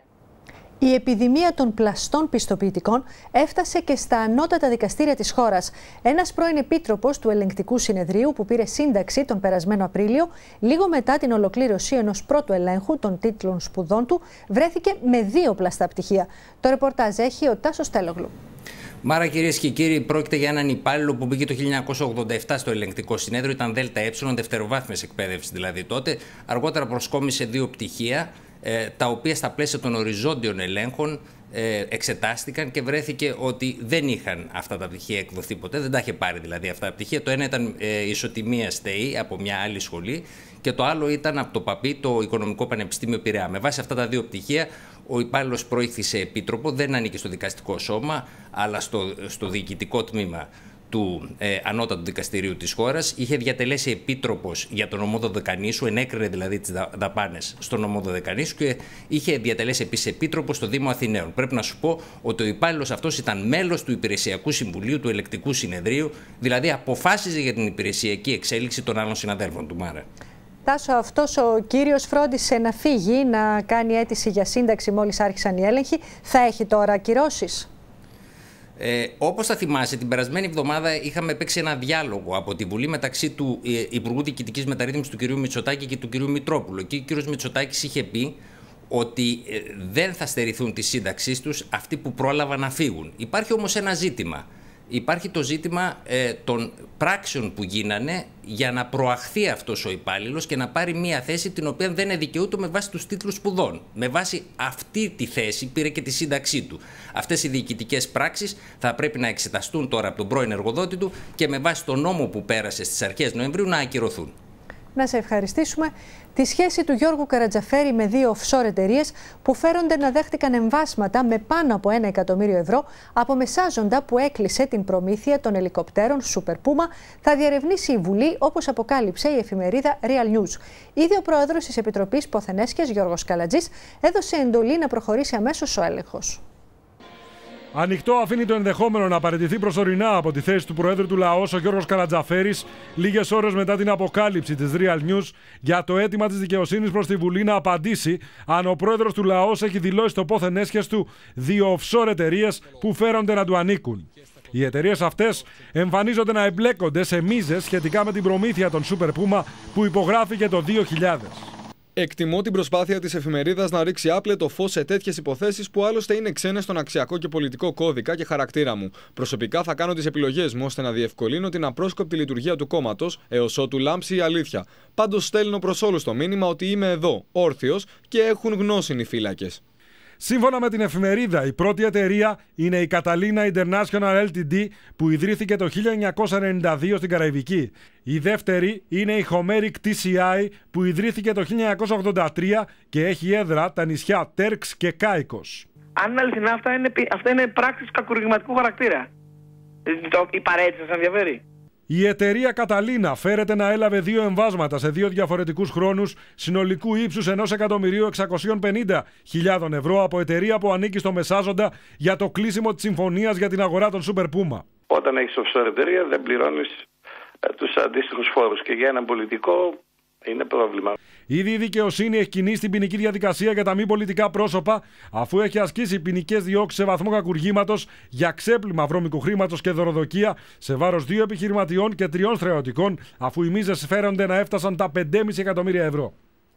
Η επιδημία των πλαστών πιστοποιητικών έφτασε και στα ανώτατα δικαστήρια της χώρας. Ένας πρώην επίτροπος του Ελεγκτικού Συνεδρίου που πήρε σύνταξη τον περασμένο Απρίλιο, λίγο μετά την ολοκλήρωση ενός πρώτου ελέγχου των τίτλων σπουδών του, βρέθηκε με 2 πλαστά πτυχία. Το ρεπορτάζ έχει ο Τάσος Τέλογλου. Μάρα, κυρίες και κύριοι, πρόκειται για έναν υπάλληλο που μπήκε το 1987 στο Ελεγκτικό Συνέδριο, ήταν ΔΕΕ, δευτεροβάθμιας εκπαίδευση δηλαδή τότε. Αργότερα προσκόμισε 2 πτυχία, τα οποία στα πλαίσια των οριζόντιων ελέγχων εξετάστηκαν και βρέθηκε ότι δεν είχαν αυτά τα πτυχία εκδοθεί ποτέ, δεν τα είχε πάρει δηλαδή αυτά τα πτυχία. Το ένα ήταν ισοτιμία ΣΤΕΗ από μια άλλη σχολή και το άλλο ήταν από το ΠΑΠΗ, το Οικονομικό Πανεπιστήμιο Πειραιά. Με βάση αυτά τα 2 πτυχία, ο υπάλληλος προήχθη σε επίτροπο, δεν ανήκε στο δικαστικό σώμα, αλλά στο διοικητικό τμήμα του Ανώτατου Δικαστηρίου της χώρας. Είχε διατελέσει επίτροπος για τον νομό Δωδεκανήσου, ενέκρινε δηλαδή τις δαπάνες στον νομό Δωδεκανήσου και είχε διατελέσει επίσης επίτροπος στο Δήμο Αθηναίων. Πρέπει να σου πω ότι ο υπάλληλος αυτός ήταν μέλος του Υπηρεσιακού Συμβουλίου του Ελεκτικού Συνεδρίου, δηλαδή αποφάσιζε για την υπηρεσιακή εξέλιξη των άλλων συναδέλφων του. Μάρα. Τάσο, αυτός ο κύριος φρόντισε να φύγει, να κάνει αίτηση για σύνταξη μόλις άρχισαν οι έλεγχοι. Θα έχει τώρα ακυρώσεις? Όπως θα θυμάσαι, την περασμένη εβδομάδα είχαμε παίξει ένα διάλογο από τη Βουλή μεταξύ του Υπουργού Διοικητικής Μεταρρύθμισης του κ. Μητσοτάκη και του κ. Μητρόπουλου. Και ο κ. Μητσοτάκης είχε πει ότι δεν θα στερηθούν τη σύνταξή τους αυτοί που πρόλαβαν να φύγουν. Υπάρχει όμως ένα ζήτημα. Υπάρχει το ζήτημα των πράξεων που γίνανε για να προαχθεί αυτός ο υπάλληλος και να πάρει μια θέση την οποία δεν δικαιούται με βάση τους τίτλους σπουδών. Με βάση αυτή τη θέση πήρε και τη σύνταξή του. Αυτές οι διοικητικές πράξεις θα πρέπει να εξεταστούν τώρα από τον πρώην εργοδότη του και με βάση τον νόμο που πέρασε στις αρχές Νοεμβρίου να ακυρωθούν. Να σε ευχαριστήσουμε. Τη σχέση του Γιώργου Καρατζαφέρη με 2 offshore εταιρείες που φέρονται να δέχτηκαν εμβάσματα με πάνω από 1 εκατομμύριο ευρώ από μεσάζοντα που έκλεισε την προμήθεια των ελικοπτέρων Super Puma θα διερευνήσει η Βουλή, όπως αποκάλυψε η εφημερίδα Real News. Ήδη ο πρόεδρος της Επιτροπής Ποθενέσχειας, Γιώργος Καλατζής, έδωσε εντολή να προχωρήσει αμέσως ο έλεγχος. Ανοιχτό αφήνει το ενδεχόμενο να παραιτηθεί προσωρινά από τη θέση του Προέδρου του ΛΑΟΣ ο Γιώργος Καρατζαφέρης, λίγες ώρες μετά την αποκάλυψη της Real News για το αίτημα της δικαιοσύνης προς τη Βουλή να απαντήσει αν ο Πρόεδρος του ΛΑΟΣ έχει δηλώσει στο πόθεν έσχες του 2 offshore εταιρείες που φέρονται να του ανήκουν. Οι εταιρείες αυτές εμφανίζονται να εμπλέκονται σε μίζες σχετικά με την προμήθεια των Super Puma που υπογράφηκε το 2000. Εκτιμώ την προσπάθεια της εφημερίδας να ρίξει άπλετο φως σε τέτοιες υποθέσεις που άλλωστε είναι ξένες στον αξιακό και πολιτικό κώδικα και χαρακτήρα μου. Προσωπικά θα κάνω τις επιλογές μου ώστε να διευκολύνω την απρόσκοπτη λειτουργία του κόμματος έως ότου λάμψει η αλήθεια. Πάντως στέλνω προς όλους το μήνυμα ότι είμαι εδώ, όρθιος και έχουν γνώση οι φύλακες. Σύμφωνα με την εφημερίδα, η πρώτη εταιρεία είναι η Catalina International Ltd που ιδρύθηκε το 1992 στην Καραϊβική. Η δεύτερη είναι η Homeric TCI που ιδρύθηκε το 1983 και έχει έδρα τα νησιά Τέρξ και Κάικος. Αν είναι αληθινά, αυτά είναι πράξεις κακουργηματικού χαρακτήρα. Η παρέτηση σας ενδιαφέρει? Η εταιρεία Καταλίνα φέρεται να έλαβε 2 εμβάσματα σε 2 διαφορετικούς χρόνους συνολικού ύψους 1.650.000 ευρώ από εταιρεία που ανήκει στο μεσάζοντα για το κλείσιμο της συμφωνίας για την αγορά των Super Puma. Όταν έχεις offshore εταιρεία δεν πληρώνεις τους αντίστοιχους φόρους και για έναν πολιτικό είναι πρόβλημα. Ήδη η δικαιοσύνη έχει κινήσει την ποινική διαδικασία για τα μη πολιτικά πρόσωπα, αφού έχει ασκήσει ποινικές διώξεις σε βαθμό κακουργήματος για ξέπλυμα βρώμικου χρήματος και δωροδοκία σε βάρος 2 επιχειρηματιών και 3 στρατιωτικών, αφού οι μίζες φέρονται να έφτασαν τα 5,5 εκατομμύρια ευρώ.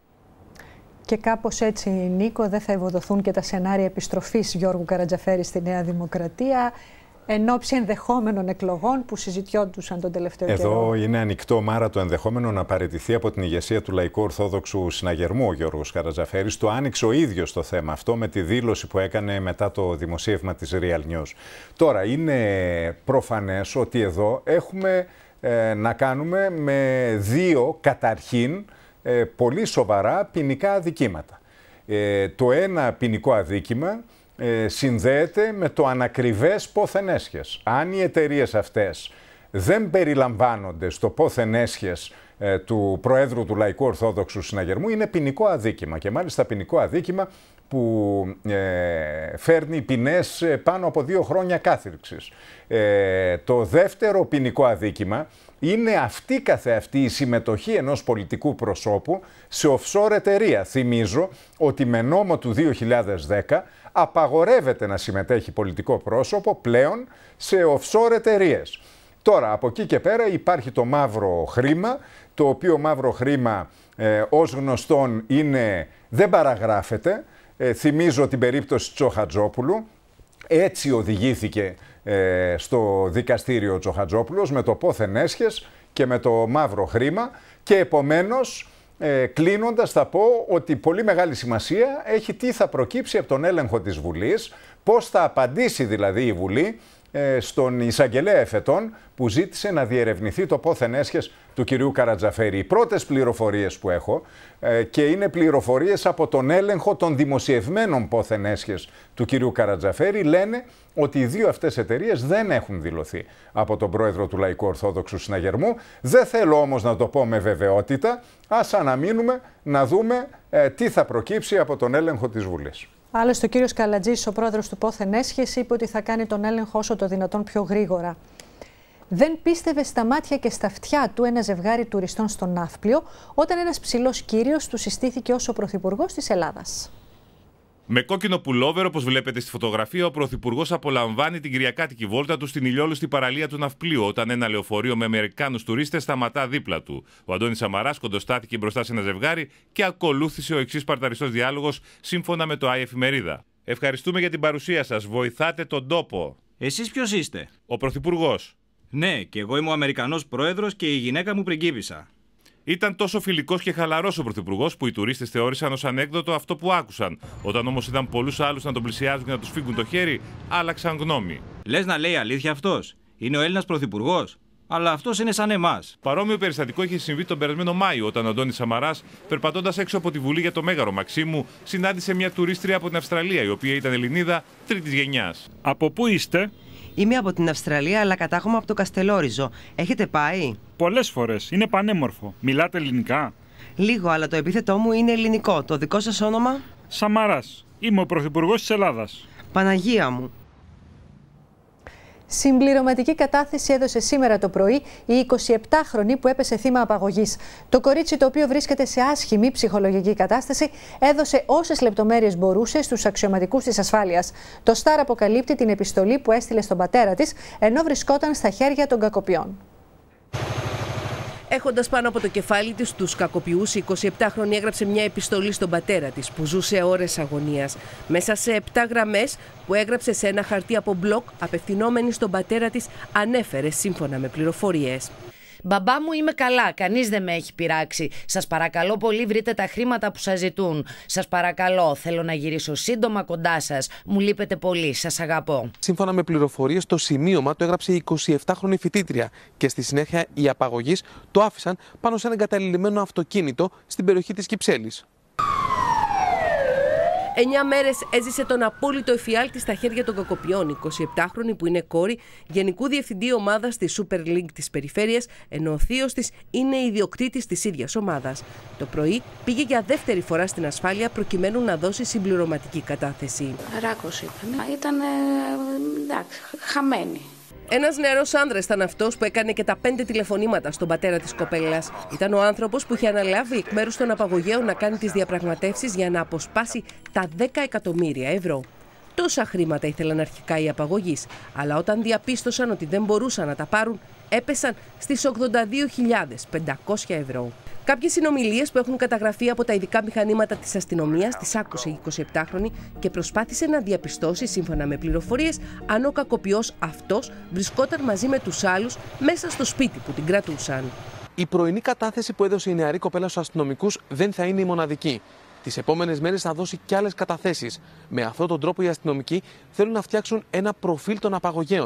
Και κάπως έτσι, Νίκο, δεν θα ευοδοθούν και τα σενάρια επιστροφής Γιώργου Καρατζαφέρη στη Νέα Δημοκρατία εν ώψη ενδεχόμενων εκλογών που συζητιόντουσαν τον τελευταίο καιρό. Εδώ είναι ανοιχτό μάρα το ενδεχόμενο να παραιτηθεί από την ηγεσία του Λαϊκού Ορθόδοξου Συναγερμού ο Γιώργος Καρατζαφέρης. Το άνοιξε ο ίδιος το θέμα αυτό με τη δήλωση που έκανε μετά το δημοσίευμα της Real News. Τώρα, είναι προφανές ότι εδώ έχουμε να κάνουμε με 2 καταρχήν πολύ σοβαρά ποινικά αδικήματα. Το ένα ποινικό αδίκημα συνδέεται με το ανακριβές πόθεν έσχες. Αν οι εταιρείες αυτές δεν περιλαμβάνονται στο πόθεν έσχες του Προέδρου του Λαϊκού Ορθόδοξου Συναγερμού, είναι ποινικό αδίκημα. Και μάλιστα ποινικό αδίκημα που φέρνει ποινές πάνω από 2 χρόνια κάθυρξης. Το δεύτερο ποινικό αδίκημα είναι αυτή καθεαυτή η συμμετοχή ενός πολιτικού προσώπου σε offshore εταιρεία. Θυμίζω ότι με νόμο του 2010 απαγορεύεται να συμμετέχει πολιτικό πρόσωπο πλέον σε offshore εταιρείες. Τώρα, από εκεί και πέρα υπάρχει το μαύρο χρήμα, το οποίο μαύρο χρήμα ως γνωστόν δεν παραγράφεται. Θυμίζω την περίπτωση Τσοχατζόπουλου. Έτσι οδηγήθηκε στο δικαστήριο Τσοχατζόπουλος με το πόθεν έσχες και με το μαύρο χρήμα και επομένως κλείνοντας θα πω ότι πολύ μεγάλη σημασία έχει τι θα προκύψει από τον έλεγχο της Βουλής, πώς θα απαντήσει δηλαδή η Βουλή στον εισαγγελέα εφετών που ζήτησε να διερευνηθεί το πόθεν έσχες του κυρίου Καρατζαφέρη. Οι πρώτες πληροφορίες που έχω και είναι πληροφορίες από τον έλεγχο των δημοσιευμένων πόθεν έσχες του κυρίου Καρατζαφέρη λένε ότι οι 2 αυτές εταιρείες δεν έχουν δηλωθεί από τον πρόεδρο του Λαϊκού Ορθόδοξου Συναγερμού. Δεν θέλω όμως να το πω με βεβαιότητα. Ας αναμείνουμε να δούμε τι θα προκύψει από τον έλεγχο της Βουλής. Άλλωστε, ο κύριος Καλατζής, ο πρόεδρος του πόθεν έσχες, είπε ότι θα κάνει τον έλεγχο όσο το δυνατόν πιο γρήγορα. Δεν πίστευε στα μάτια και στα αυτιά του ένα ζευγάρι τουριστών στο Ναύπλιο, όταν ένας ψηλός κύριος του συστήθηκε ως ο πρωθυπουργός της Ελλάδας. Με κόκκινο πουλόβερ, όπως βλέπετε στη φωτογραφία, ο πρωθυπουργός απολαμβάνει την κυριακάτικη βόλτα του στην ηλιόλουστη παραλία του Ναυπλίου, όταν ένα λεωφορείο με Αμερικάνους τουρίστες σταματά δίπλα του. Ο Αντώνης Σαμαράς κοντοστάθηκε μπροστά σε ένα ζευγάρι και ακολούθησε ο εξής παρταριστός διάλογος, σύμφωνα με το ΆΗ Εφημερίδα. Ευχαριστούμε για την παρουσία σας. Βοηθάτε τον τόπο. Εσείς ποιος είστε? Ο πρωθυπουργός. Ναι, και εγώ είμαι ο Αμερικανός πρόεδρος και η γυναίκα μου πριγκίπισσα. Ήταν τόσο φιλικός και χαλαρός ο πρωθυπουργός που οι τουρίστες θεώρησαν ως ανέκδοτο αυτό που άκουσαν. Όταν όμως είδαν πολλούς άλλους να τον πλησιάζουν και να τους φύγουν το χέρι, άλλαξαν γνώμη. Λες να λέει αλήθεια αυτός? Είναι ο Έλληνας πρωθυπουργός? Αλλά αυτός είναι σαν εμάς. Παρόμοιο περιστατικό είχε συμβεί τον περασμένο Μάιο, όταν ο Αντώνης Σαμαράς, περπατώντας έξω από τη Βουλή για το Μέγαρο Μαξίμου, συνάντησε μια τουρίστρια από την Αυστραλία, η οποία ήταν Ελληνίδα τρίτης γενιάς. Από πού είστε? Είμαι από την Αυστραλία, αλλά κατάγομαι από το Καστελόριζο. Έχετε πάει? Πολλές φορές. Είναι πανέμορφο. Μιλάτε ελληνικά? Λίγο, αλλά το επίθετό μου είναι ελληνικό. Το δικό σας όνομα? Σαμαράς. Είμαι ο πρωθυπουργός της Ελλάδας. Παναγία μου. Συμπληρωματική κατάθεση έδωσε σήμερα το πρωί η 27χρονη που έπεσε θύμα απαγωγής. Το κορίτσι, το οποίο βρίσκεται σε άσχημη ψυχολογική κατάσταση, έδωσε όσες λεπτομέρειες μπορούσε στους αξιωματικούς της ασφάλειας. Το Σταρ αποκαλύπτει την επιστολή που έστειλε στον πατέρα της, ενώ βρισκόταν στα χέρια των κακοποιών. Έχοντας πάνω από το κεφάλι της τους κακοποιούς, η 27χρονη έγραψε μια επιστολή στον πατέρα της που ζούσε ώρες αγωνίας. Μέσα σε 7 γραμμές που έγραψε σε ένα χαρτί από μπλοκ, απευθυνόμενη στον πατέρα της, ανέφερε σύμφωνα με πληροφορίες. Μπαμπά μου, είμαι καλά, κανείς δεν με έχει πειράξει. Σας παρακαλώ πολύ, βρείτε τα χρήματα που σας ζητούν. Σας παρακαλώ, θέλω να γυρίσω σύντομα κοντά σας. Μου λείπετε πολύ, σας αγαπώ. Σύμφωνα με πληροφορίες, το σημείωμα το έγραψε η 27χρονη φοιτήτρια και στη συνέχεια οι απαγωγείς το άφησαν πάνω σε ένα εγκαταλειμμένο αυτοκίνητο στην περιοχή της Κυψέλης. 9 μέρες έζησε τον απόλυτο εφιάλτη στα χέρια των κακοποιών. Η 27χρονη, που είναι κόρη Γενικού Διευθυντή Ομάδας της Super League της Περιφέρειας, ενώ ο θείος της είναι ιδιοκτήτης της ίδιας ομάδας. Το πρωί πήγε για δεύτερη φορά στην ασφάλεια προκειμένου να δώσει συμπληρωματική κατάθεση. Ράκος ήταν. Ήταν εντάξει, χαμένη. Ένας νεαρός άνδρας ήταν αυτός που έκανε και τα 5 τηλεφωνήματα στον πατέρα της κοπέλας. Ήταν ο άνθρωπος που είχε αναλάβει εκ μέρους των απαγωγέων να κάνει τις διαπραγματεύσεις για να αποσπάσει τα 10 εκατομμύρια ευρώ. Τόσα χρήματα ήθελαν αρχικά οι απαγωγείς, αλλά όταν διαπίστωσαν ότι δεν μπορούσαν να τα πάρουν, έπεσαν στις 82.500 ευρώ. Κάποιες συνομιλίες που έχουν καταγραφεί από τα ειδικά μηχανήματα της αστυνομίας τις άκουσε η 27χρονη και προσπάθησε να διαπιστώσει, σύμφωνα με πληροφορίες, αν ο κακοποιός αυτός βρισκόταν μαζί με τους άλλους μέσα στο σπίτι που την κρατούσαν. Η πρωινή κατάθεση που έδωσε η νεαρή κοπέλα στους αστυνομικούς δεν θα είναι η μοναδική. Τις επόμενες μέρες θα δώσει κι άλλες καταθέσεις. Με αυτόν τον τρόπο οι αστυνομικοί θέλουν να φτιάξουν ένα προφίλ των απαγωγέων.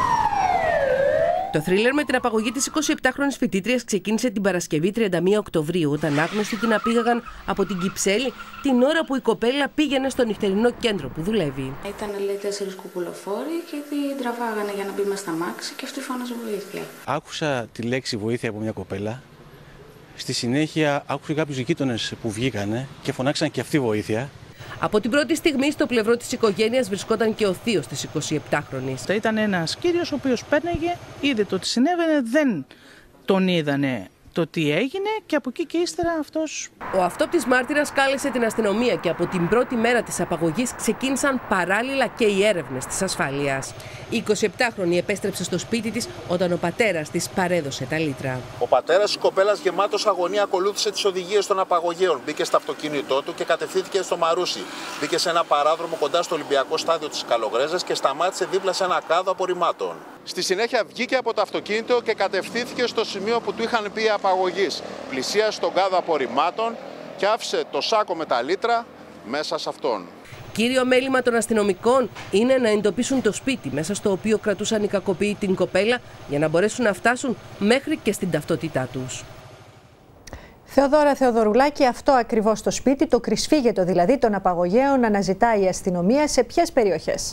Το θρίλερ με την απαγωγή της 27χρονης φοιτήτριας ξεκίνησε την Παρασκευή 31 Οκτωβρίου, όταν άγνωστοι την απήγαγαν από την Κυψέλη την ώρα που η κοπέλα πήγαινε στο νυχτερινό κέντρο που δουλεύει. Ήταν, λέει, 4 κουκουλοφόροι και την τραβάγανε για να μπει μες στα μάξι και αυτή φώναζε βοήθεια. Άκουσα τη λέξη βοήθεια από μια κοπέλα. Στη συνέχεια άκουσα κάποιους γείτονες που βγήκανε και φωνάξαν και αυτοί βοήθεια. Από την πρώτη στιγμή στο πλευρό της οικογένειας βρισκόταν και ο θείος της 27χρονης. Ήταν ένας κύριος ο οποίος πέρναγε, είδε το τι συνέβαινε, δεν τον είδανε το τι έγινε και από εκεί και ύστερα αυτός... Ο αυτόπτης μάρτυρας κάλεσε την αστυνομία και από την πρώτη μέρα της απαγωγής ξεκίνησαν παράλληλα και οι έρευνες της ασφάλειας. Η 27χρονη επέστρεψε στο σπίτι της όταν ο πατέρας της παρέδωσε τα λίτρα. Ο πατέρας της κοπέλας, γεμάτος αγωνία, ακολούθησε τις οδηγίες των απαγωγέων. Μπήκε στο αυτοκίνητό του και κατευθύνθηκε στο Μαρούσι. Μπήκε σε ένα παράδρομο κοντά στο Ολυμπιακό στάδιο της Καλογρέζας και σταμάτησε δίπλα σε ένα κάδο απορριμμάτων. Στη συνέχεια βγήκε από το αυτοκίνητο και κατευθύνθηκε στο σημείο που του είχαν πει οι απαγωγείς. Πλησίασε τον κάδο απορριμμάτων και άφησε το σάκο με τα λίτρα μέσα σε αυτόν. Κύριο μέλημα των αστυνομικών είναι να εντοπίσουν το σπίτι μέσα στο οποίο κρατούσαν οι κακοποιοί την κοπέλα για να μπορέσουν να φτάσουν μέχρι και στην ταυτότητά τους. Θεοδόρα Θεοδωρουλάκη, αυτό ακριβώς το σπίτι, το κρυσφύγετο δηλαδή των απαγωγέων, αναζητάει η αστυνομία σε ποιες περιοχές?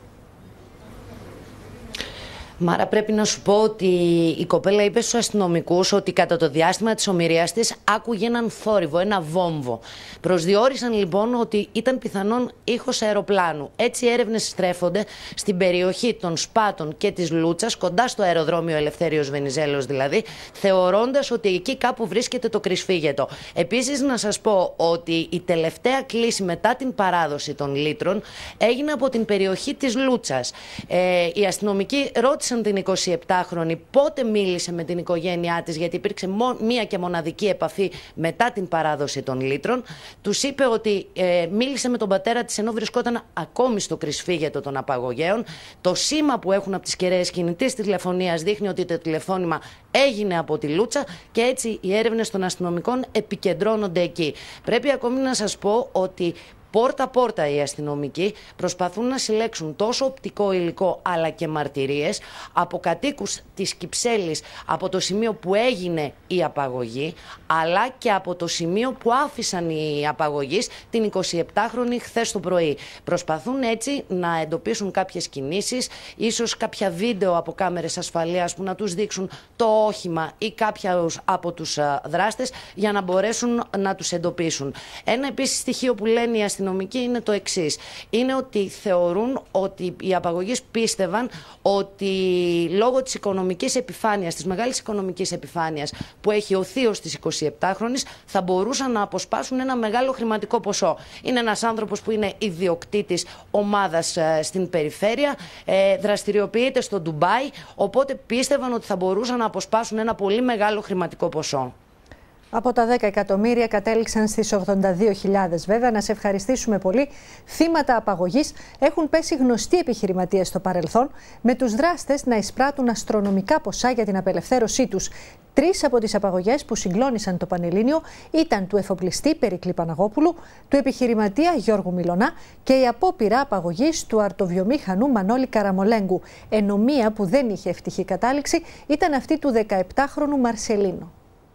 Μάρα, πρέπει να σου πω ότι η κοπέλα είπε στους αστυνομικούς ότι κατά το διάστημα της ομηρίας της άκουγε έναν θόρυβο, ένα βόμβο. Προσδιορίσαν λοιπόν ότι ήταν πιθανόν ήχος αεροπλάνου. Έτσι οι έρευνες στρέφονται στην περιοχή των Σπάτων και της Λούτσας, κοντά στο αεροδρόμιο Ελευθέριος Βενιζέλος δηλαδή, θεωρώντας ότι εκεί κάπου βρίσκεται το κρυσφύγετο. Επίσης να σας πω ότι η τελευταία κλήση μετά την παράδοση των λίτρων έγινε από την περιοχή της Λούτσας. Οι αστυνομικοί ρώτησαν την 27χρονη πότε μίλησε με την οικογένειά της, γιατί υπήρξε μία και μοναδική επαφή μετά την παράδοση των λίτρων. Τους είπε ότι μίλησε με τον πατέρα της ενώ βρισκόταν ακόμη στο κρυσφύγετο των απαγωγέων. Το σήμα που έχουν από τις κεραίες κινητής τηλεφωνίας δείχνει ότι το τηλεφώνημα έγινε από τη Λούτσα και έτσι οι έρευνες των αστυνομικών επικεντρώνονται εκεί. Πρέπει ακόμη να σας πω ότι πόρτα-πόρτα οι αστυνομικοί προσπαθούν να συλλέξουν τόσο οπτικό υλικό αλλά και μαρτυρίες από κατοίκους της Κυψέλης, από το σημείο που έγινε η απαγωγή, αλλά και από το σημείο που άφησαν οι απαγωγείς την 27χρονη χθες το πρωί. Προσπαθούν έτσι να εντοπίσουν κάποιες κινήσεις, ίσως κάποια βίντεο από κάμερες ασφαλείας που να τους δείξουν το όχημα ή κάποιους από τους δράστες για να μπορέσουν να τους εντοπίσουν. Ένα επίσης στοιχείο που λένε οι αστυνομικοί είναι το εξής. Είναι ότι θεωρούν ότι οι απαγωγείς πίστευαν ότι λόγω της οικονομικής επιφάνειας, της μεγάλης οικονομικής επιφάνειας που έχει ο θείος της 27χρονης, θα μπορούσαν να αποσπάσουν ένα μεγάλο χρηματικό ποσό. Είναι ένας άνθρωπος που είναι ιδιοκτήτης ομάδας στην περιφέρεια, δραστηριοποιείται στο Ντουμπάι, οπότε πίστευαν ότι θα μπορούσαν να αποσπάσουν ένα πολύ μεγάλο χρηματικό ποσό. Από τα 10 εκατομμύρια κατέληξαν στις 82.000 βέβαια. Να σε ευχαριστήσουμε πολύ. Θύματα απαγωγής έχουν πέσει γνωστοί επιχειρηματίες στο παρελθόν, με τους δράστες να εισπράττουν αστρονομικά ποσά για την απελευθέρωσή τους. 3 από τις απαγωγές που συγκλώνησαν το Πανελλήνιο ήταν του εφοπλιστή Περικλή Παναγόπουλου, του επιχειρηματία Γιώργου Μιλωνά και η απόπειρα απαγωγής του αρτοβιομήχανου Μανώλη Καραμολέγκου. Ενώ μία που δεν είχε ευτυχή κατάληξη ήταν αυτή του 17χρονου Μαρσελίνο.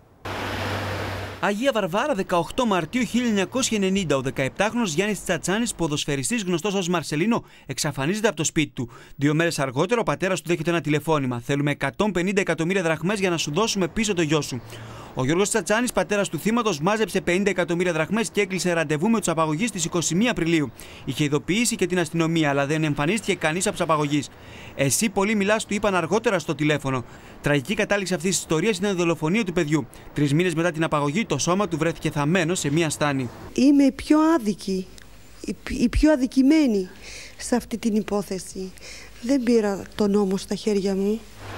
Αγία Βαρβάρα, 18 Μαρτίου 1990, ο 17χρονος Γιάννης Τσατσάνης, ποδοσφαιριστής γνωστός ως Μαρσελίνο, εξαφανίζεται από το σπίτι του. 2 μέρες αργότερα, ο πατέρας του δέχεται ένα τηλεφώνημα. Θέλουμε 150 εκατομμύρια δραχμές για να σου δώσουμε πίσω το γιο σου. Ο Γιώργος Τσατσάνης, πατέρας του θύματος, μάζεψε 50 εκατομμύρια δραχμές και έκλεισε ραντεβού με τους απαγωγείς στις 21 Απριλίου. Είχε ειδοποιήσει και την αστυνομία, αλλά δεν εμφανίστηκε κανείς από τους απαγωγείς. «Εσύ πολύ μιλάς», του είπαν αργότερα στο τηλέφωνο. Τραγική κατάληξη αυτής της ιστορίας ήταν η δολοφονία του παιδιού. 3 μήνες μετά την απαγωγή, το σώμα του βρέθηκε θαμμένο σε μία στάνη. Είμαι η πιο άδικη, η πιο αδικημένη σε αυτή την υπόθεση. Δεν πήρα τον νόμο στα χέρια μου.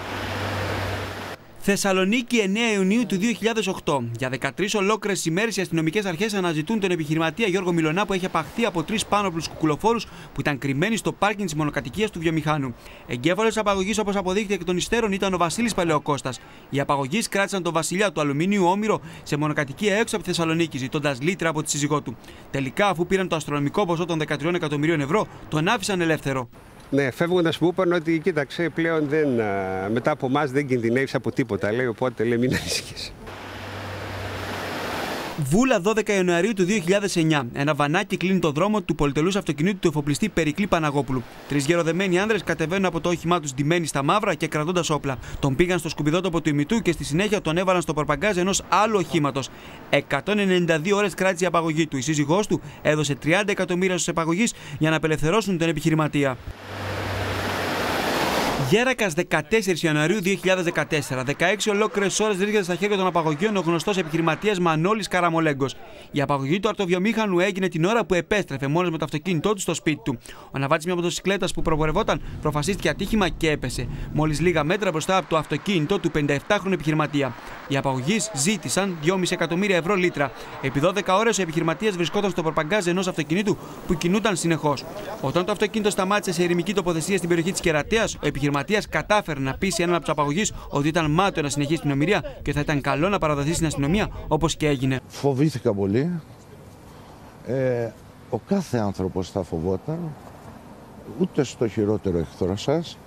Θεσσαλονίκη, 9 Ιουνίου του 2008. Για 13 ολόκληρες ημέρες οι αστυνομικές αρχές αναζητούν τον επιχειρηματία Γιώργο Μιλωνά, που έχει απαχθεί από 3 πάνωπλους κουκουλοφόρους που ήταν κρυμμένοι στο πάρκινγκ της μονοκατοικίας του βιομηχάνου. Εγκέφαλος απαγωγής, όπως αποδείχθηκε εκ των υστέρων, ήταν ο Βασίλης Παλαιοκώστας. Οι απαγωγείς κράτησαν τον βασιλιά του αλουμινίου Όμηρο σε μονοκατοικία έξω από τη Θεσσαλονίκη, ζητώντας λίτρα από τη σύζυγό του. Τελικά, αφού πήραν το αστρονομικό ποσό των 13 εκατομμυρίων ευρώ, τον άφησαν ελεύθερο. Ναι, φεύγοντας μου είπαν ότι κοίταξε, πλέον μετά από εμάς δεν κινδυνεύεις από τίποτα. Λέει, οπότε λέει, μην ανησυχείς. Βούλα, 12 Ιανουαρίου του 2009. Ένα βανάκι κλείνει το δρόμο του πολυτελούς αυτοκινήτου του εφοπλιστή Περικλή Παναγόπουλου. 3 γεροδεμένοι άνδρες κατεβαίνουν από το όχημά τους ντυμένοι στα μαύρα και κρατώντας όπλα. Τον πήγαν στο σκουπιδότοπο του ημιτού και στη συνέχεια τον έβαλαν στο πορπαγκάζ ενός άλλου οχήματος. 192 ώρες κράτησε η απαγωγή του. Η σύζυγός του έδωσε 30 εκατομμύρια στους επαγωγείς για να απελευθερώσουν τον επιχειρηματία. Γέρακας, 14 Ιανουαρίου 2014. 16 ολόκληρες ώρες βρίσκεται στα χέρια των απαγωγείων ο γνωστός επιχειρηματίας Μανώλης Καραμολέγκος. Η απαγωγή του αρτοβιομήχανου έγινε την ώρα που επέστρεφε μόνος με το αυτοκίνητό του στο σπίτι του. Ο ναυάτης μια μοτοσυκλέτας που προπορευόταν προφασίστηκε ατύχημα και έπεσε. Μόλις λίγα μέτρα μπροστά από το αυτοκίνητο του 57χρονου επιχειρηματία. Οι απαγωγείς ζήτησαν 2,5 εκατομμύρια ευρώ λίτρα. Επί 12 ώρες ο επιχειρηματίας βρισκόταν στο πορπαγκάζ ενός αυτοκινήτου που κινούταν συνεχώς. Όταν το αυτοκίνητο σταμάτησε σε ερημική τοποθεσία στην περιοχή της Κερατέας, ο επιχειρηματίας κατάφερε να πείσει έναν από τους απαγωγείς ότι ήταν μάταιο να συνεχίσει την ομηρία και θα ήταν καλό να παραδοθεί στην αστυνομία, όπως και έγινε. Φοβήθηκα πολύ. Ο κάθε άνθρωπος θα φοβόταν, ούτε στο χειρότερο εχθρό σας.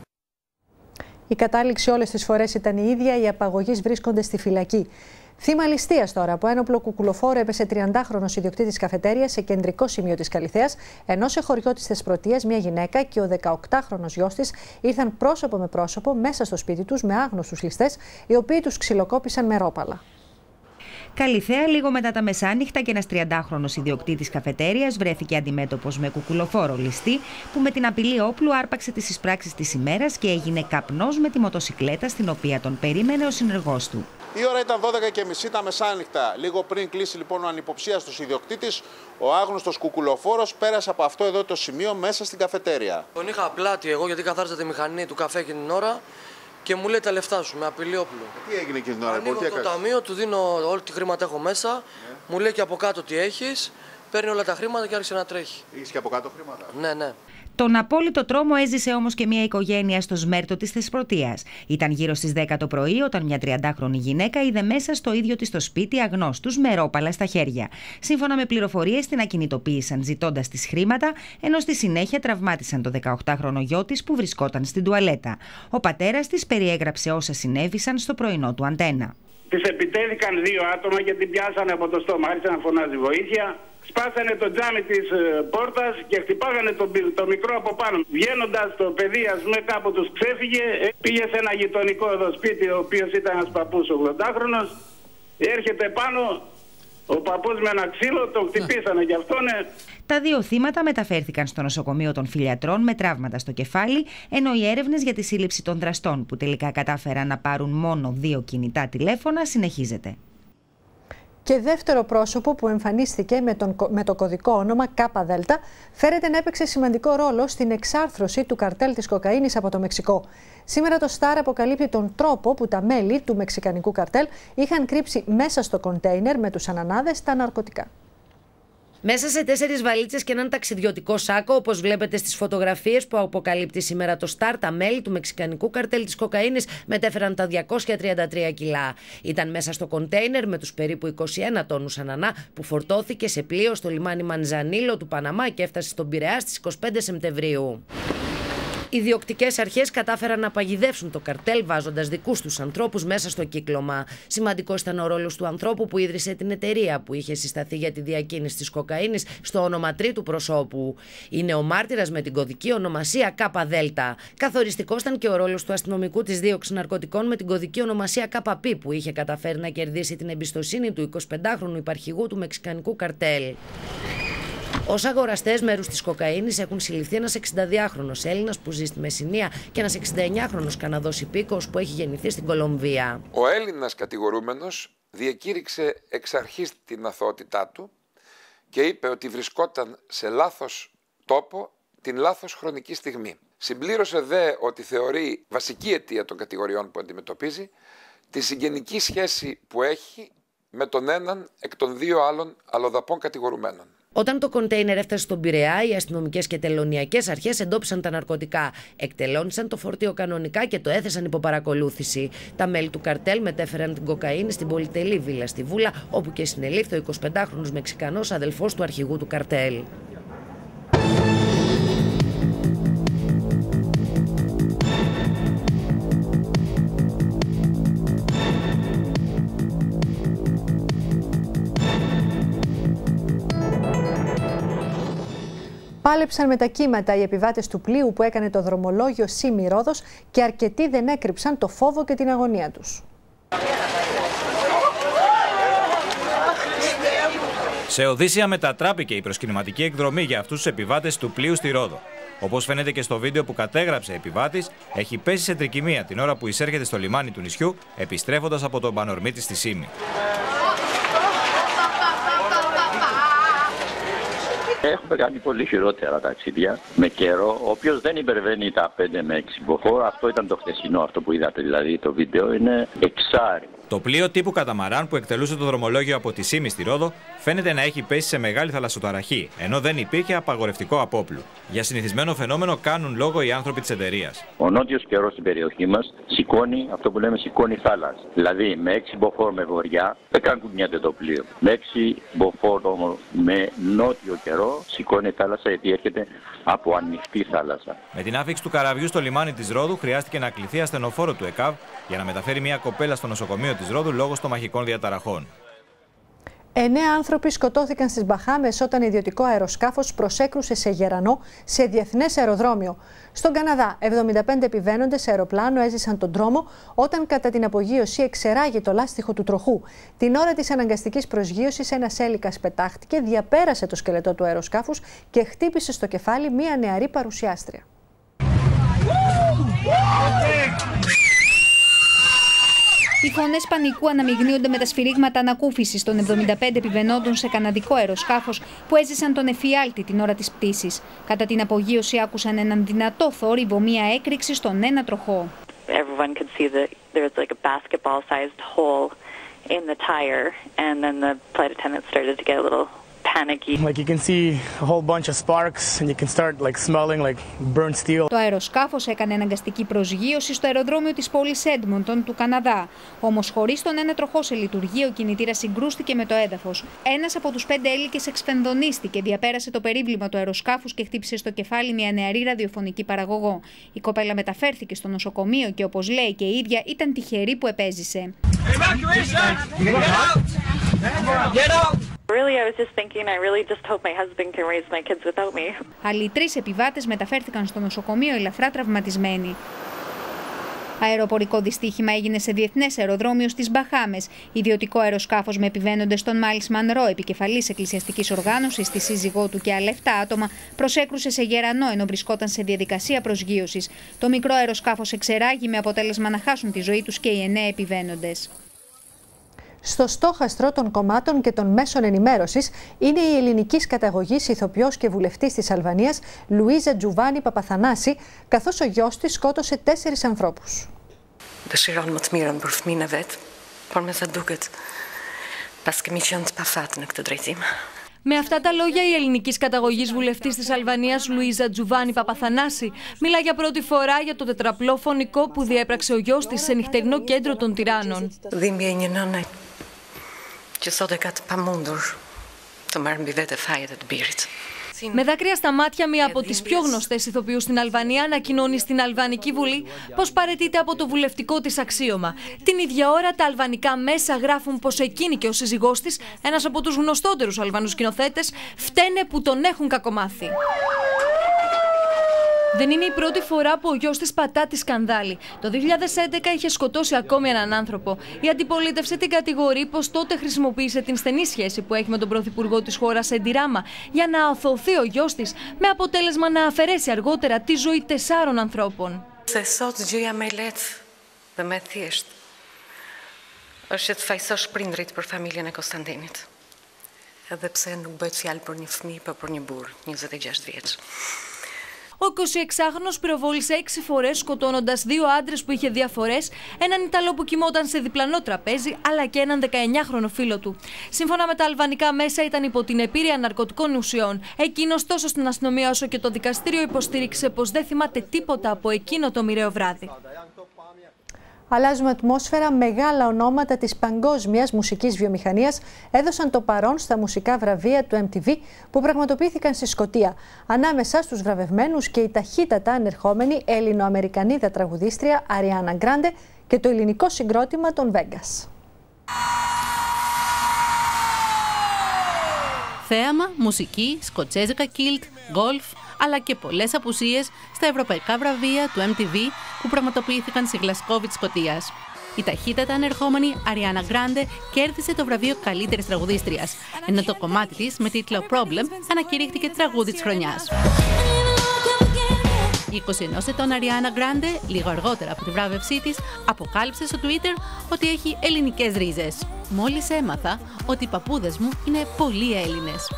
Η κατάληξη όλες τις φορές ήταν η ίδια, οι απαγωγείς βρίσκονται στη φυλακή. Θύμα ληστείας τώρα. Από ένοπλο κουκουλοφόρο έπεσε 30χρονος ιδιοκτήτης καφετέριας σε κεντρικό σημείο της Καλιθέας, ενώ σε χωριό της Θεσπρωτείας μια γυναίκα και ο 18χρονος γιος της ήρθαν πρόσωπο με πρόσωπο μέσα στο σπίτι τους με άγνωστους ληστές, οι οποίοι τους ξυλοκόπησαν με ρόπαλα. Καλιθέα, λίγο μετά τα μεσάνυχτα, και ένας 30χρονος ιδιοκτήτης καφετέριας βρέθηκε αντιμέτωπος με κουκουλοφόρο ληστή, που με την απειλή όπλου άρπαξε τις εισπράξεις της ημέρας και έγινε καπνός με τη μοτοσικλέτα στην οποία τον περίμενε ο συνεργός του. Η ώρα ήταν 12:30 τα μεσάνυχτα. Λίγο πριν κλείσει λοιπόν ο ανυποψίαστος ιδιοκτήτης, ο άγνωστος κουκουλοφόρος πέρασε από αυτό εδώ το σημείο μέσα στην καφετέρια. Τον είχα πλάτη εγώ γιατί καθάριζα τη μηχανή του καφέ εκείνη την ώρα και μου λέει τα λεφτά σου με απειλή όπλου. Τι έγινε εκείνη την ώρα, ανοίγω το ταμείο, του δίνω όλη τη χρήματα έχω μέσα, μου λέει και από κάτω τι έχεις, παίρνει όλα τα χρήματα και άρχισε να τρέχει. Είχες και από κάτω χρήματα? Ναι, ναι. Τον απόλυτο τρόμο έζησε όμως και μια οικογένεια στο Σμέρτο της Θεσπρωτείας. Ήταν γύρω στις 10 το πρωί όταν μια 30χρονη γυναίκα είδε μέσα στο ίδιο της το σπίτι αγνώστους με ρόπαλα στα χέρια. Σύμφωνα με πληροφορίες, την ακινητοποίησαν ζητώντας τις χρήματα, ενώ στη συνέχεια τραυμάτισαν το 18χρονο γιο της που βρισκόταν στην τουαλέτα. Ο πατέρας της περιέγραψε όσα συνέβησαν στο πρωινό του Αντένα. Της επιτέθηκαν 2 άτομα και την πιάσανε από το στόμα. Άρχισε να φωνάζει βοήθεια. Σπάσανε το τζάμι της πόρτας και χτυπάγανε το μικρό από πάνω. Βγαίνοντας το παιδί, ας πούμε, κάπου τους ξέφυγε. Πήγε σε ένα γειτονικό εδώ σπίτι, ο οποίος ήταν ένας παππούς 80χρονος. Έρχεται πάνω ο παππούς με ένα ξύλο, τον χτυπήσανε κι αυτόν. Τα 2 θύματα μεταφέρθηκαν στο νοσοκομείο των Φιλιατρών με τραύματα στο κεφάλι, ενώ οι έρευνες για τη σύλληψη των δραστών, που τελικά κατάφεραν να πάρουν μόνο 2 κινητά τηλέφωνα, συνεχίζεται. Και δεύτερο πρόσωπο που εμφανίστηκε με το κωδικό όνομα ΚΔ φέρεται να έπαιξε σημαντικό ρόλο στην εξάρθρωση του καρτέλ της κοκαίνης από το Μεξικό. Σήμερα το Σταρ αποκαλύπτει τον τρόπο που τα μέλη του μεξικανικού καρτέλ είχαν κρύψει μέσα στο κοντέινερ με τους ανανάδες τα ναρκωτικά. Μέσα σε 4 βαλίτσες και έναν ταξιδιωτικό σάκο, όπως βλέπετε στις φωτογραφίες που αποκαλύπτει σήμερα το Σταρ, τα μέλη του μεξικανικού καρτέλ της κοκαίνης μετέφεραν τα 233 κιλά. Ήταν μέσα στο κοντέινερ με τους περίπου 21 τόνους ανανά που φορτώθηκε σε πλοίο στο λιμάνι Μανζανίλο του Παναμά και έφτασε στον Πειραιά στις 25 Σεπτεμβρίου. Οι διοκτικές αρχές κατάφεραν να παγιδεύσουν το καρτέλ βάζοντας δικούς τους ανθρώπους μέσα στο κύκλωμα. Σημαντικός ήταν ο ρόλος του ανθρώπου που ίδρυσε την εταιρεία, που είχε συσταθεί για τη διακίνηση της κοκαίνης στο όνομα τρίτου προσώπου. Είναι ο μάρτυρας με την κωδική ονομασία ΚΔ. Καθοριστικός ήταν και ο ρόλος του αστυνομικού της δίωξης ναρκωτικών με την κωδική ονομασία ΚΠ, που είχε καταφέρει να κερδίσει την εμπιστοσύνη του 25χρονου υπαρχηγού του μεξικανικού καρτέλ. Ως αγοραστές μέρους της κοκαίνης έχουν συλληφθεί ένας 62χρονος Έλληνας που ζει στη Μεσσηνία και ένας 69χρονος Καναδός υπήκοος που έχει γεννηθεί στην Κολομβία. Ο Έλληνας κατηγορούμενος διακήρυξε εξ αρχής την αθωότητά του και είπε ότι βρισκόταν σε λάθος τόπο την λάθος χρονική στιγμή. Συμπλήρωσε δε ότι θεωρεί βασική αιτία των κατηγοριών που αντιμετωπίζει τη συγγενική σχέση που έχει με τον έναν εκ των δύο άλλων αλλοδαπών κατηγορουμένων. Όταν το κοντέινερ έφτασε στον Πειραιά, οι αστυνομικές και τελωνειακές αρχές εντόπισαν τα ναρκωτικά, εκτελώνησαν το φορτίο κανονικά και το έθεσαν υπό παρακολούθηση. Τα μέλη του καρτέλ μετέφεραν την κοκαίνη στην πολυτελή βίλα στη Βούλα, όπου και συνελήφθη ο 25χρονος Μεξικανός αδελφός του αρχηγού του καρτέλ. Πάλεψαν με τα κύματα οι επιβάτες του πλοίου που έκανε το δρομολόγιο Σύμη-Ρόδος και αρκετοί δεν έκρυψαν το φόβο και την αγωνία τους. Σε Οδύσσια μετατράπηκε η προσκυνηματική εκδρομή για αυτούς τους επιβάτες του πλοίου στη Ρόδο. Όπως φαίνεται και στο βίντεο που κατέγραψε επιβάτης, έχει πέσει σε τρικυμία την ώρα που εισέρχεται στο λιμάνι του νησιού, επιστρέφοντας από τον Πανορμίτη στη Σύμη. Έχουμε κάνει πολύ χειρότερα ταξίδια με καιρό, ο οποίος δεν υπερβαίνει τα 5 με 6 μποφόρ. Αυτό ήταν το χθεσινό, αυτό που είδατε, δηλαδή το βίντεο είναι εξάρι. Το πλοίο τύπου καταμαράν που εκτελούσε το δρομολόγιο από τη Σύμη στη Ρόδο φαίνεται να έχει πέσει σε μεγάλη θαλασσοταραχή, ενώ δεν υπήρχε απαγορευτικό απόπλου. Για συνηθισμένο φαινόμενο κάνουν λόγο οι άνθρωποι της εταιρείας. Ο νότιος καιρός στην περιοχή μας σηκώνει αυτό που λέμε σηκώνει θάλασσα. Δηλαδή με 6 μποφόρ με βορειά δεν καν κουνιέται το πλοίο. Με 6 μποφόρ όμως με νότιο καιρό σηκώνει θάλασσα γιατί έρχεται από ανοιχτή θάλασσα. Με την άφηξη του καραβιού στο λιμάνι της Ρόδου χρειάστηκε να κληθεί ασθενοφόρο του ΕΚΑΒ για να μεταφέρει μια κοπέλα στο νοσοκομείο της Ρόδου λόγω στομαχικών διαταραχών. 9 άνθρωποι σκοτώθηκαν στις Μπαχάμες όταν ιδιωτικό αεροσκάφος προσέκρουσε σε γερανό σε διεθνές αεροδρόμιο. Στον Καναδά, 75 επιβαίνοντες σε αεροπλάνο έζησαν τον τρόμο όταν κατά την απογείωση εξεράγει το λάστιχο του τροχού. Την ώρα της αναγκαστικής προσγείωσης, ένας έλικας πετάχτηκε, διαπέρασε το σκελετό του αεροσκάφους και χτύπησε στο κεφάλι μία νεαρή παρουσιάστρια. Οι φωνές πανικού αναμειγνύονται με τα σφυρίγματα ανακούφισης των 75 επιβαινόντων σε καναδικό αεροσκάφος που έζησαν τον εφιάλτη την ώρα της πτήσης. Κατά την απογείωση άκουσαν έναν δυνατό θόρυβο, μία έκρηξη στον ένα τροχό. Everyone could see that there was like a basketball-sized hole in the tire, and then the flight attendant started to get a little panicky. Like you can see a whole bunch of sparks and you can start like smelling like burnt steel. Το αεροσκάφος έκανε αναγκαστική προσγείωση στο αεροδρόμιο της πόλης Έντμοντον του Καναδά. Όμως χωρίς τον ένα τροχό σε λειτουργία, ο κινητήρας συγκρούστηκε με το έδαφος. Ένας από τους 5 έλικες εξφενδονίστηκε, διαπέρασε το περίβλημα του αεροσκάφους και χτύπησε στο κεφάλι μια νεαρή ραδιοφωνική παραγωγό. Η κοπέλα μεταφέρθηκε στο νοσοκομείο και, όπως λέει και η ίδια, ήταν τυχερή που επέζησε. Really, I was just thinking, I really just hope my husband can raise my kids without me. Άλλοι 3 επιβάτες μεταφέρθηκαν στο νοσοκομείο ελαφρά τραυματισμένοι. Αεροπορικό δυστύχημα έγινε σε διεθνές αεροδρόμιο στις Μπαχάμες. Ιδιωτικό αεροσκάφος με επιβαίνοντες τον Μάιλς Μανρό, επικεφαλής εκκλησιαστικής οργάνωσης, τη σύζυγό του και άλλα 7 άτομα, προσέκρουσε σε γερανό ενώ βρισκόταν σε διαδικασία προσγείωσης. Το μικρό αεροσκάφος εξεράγει με αποτέλεσμα να χάσουν τη ζωή τους και οι 9 επιβαίνοντες. Στο στόχαστρο των κομμάτων και των μέσων ενημέρωσης είναι η ελληνικής καταγωγής ηθοποιός και βουλευτής της Αλβανίας Λουίζα Τζουβάνι Παπαθανάση, καθώς ο γιος της σκότωσε 4 ανθρώπους. Με αυτά τα λόγια, η ελληνικής καταγωγής βουλευτής της Αλβανίας Λουίζα Τζουβάνι Παπαθανάση μιλά για πρώτη φορά για το τετραπλό φωνικό που διέπραξε ο γιος της σε νυχτερινό κέντρο των τυράννων. Με δάκρυα στα μάτια, μία από τις πιο γνωστές ηθοποιούς στην Αλβανία ανακοινώνει στην Αλβανική Βουλή πως παραιτείται από το βουλευτικό της αξίωμα. Την ίδια ώρα, τα αλβανικά μέσα γράφουν πως εκείνη και ο σύζυγός της, ένας από τους γνωστότερους Αλβανούς σκηνοθέτες, φταίνε που τον έχουν κακομάθει. Δεν είναι η πρώτη φορά που ο γιος της πατά τη σκανδάλη. Το 2011 είχε σκοτώσει ακόμη έναν άνθρωπο. Η αντιπολίτευση την κατηγορεί πως τότε χρησιμοποίησε την στενή σχέση που έχει με τον πρωθυπουργό της χώρας, Εντιράμα, για να αθωωθεί ο γιος της, με αποτέλεσμα να αφαιρέσει αργότερα τη ζωή 4 ανθρώπων. Ο 26χρονος πυροβόλησε 6 φορές, σκοτώνοντας 2 άντρες που είχε διαφορές, έναν Ιταλό που κοιμόταν σε διπλανό τραπέζι, αλλά και έναν 19χρονο φίλο του. Σύμφωνα με τα αλβανικά μέσα, ήταν υπό την επίρρεια ναρκωτικών ουσιών. Εκείνος, τόσο στην αστυνομία όσο και το δικαστήριο, υποστήριξε πως δεν θυμάται τίποτα από εκείνο το μοιραίο βράδυ. Αλλάζουμε ατμόσφαιρα. Μεγάλα ονόματα της παγκόσμιας μουσικής βιομηχανίας έδωσαν το παρόν στα μουσικά βραβεία του MTV που πραγματοποιήθηκαν στη Σκωτία. Ανάμεσα στους βραβευμένους και η ταχύτατα ανερχόμενη Έλληνο-Αμερικανίδα τραγουδίστρια Αριάνα Γκράντε και το ελληνικό συγκρότημα των Vegas. Θέαμα, μουσική, σκοτσέζικα κίλτ, γκολφ, αλλά και πολλές απουσίες στα ευρωπαϊκά βραβεία του MTV που πραγματοποιήθηκαν στη Γλασκόβη της Σκωτίας. Η ταχύτατα ανερχόμενη Αριάνα Γκράντε κέρδισε το βραβείο καλύτερης τραγουδίστριας, ενώ το κομμάτι της με τίτλο Problem ανακηρύχθηκε τραγούδι της χρονιάς. Η 21 ετών Αριάνα Γκράντε, λίγο αργότερα από τη βράβευσή της, αποκάλυψε στο Twitter ότι έχει ελληνικές ρίζες. Μόλις έμαθα ότι οι παππούδες μου είναι πολύ Έλληνες.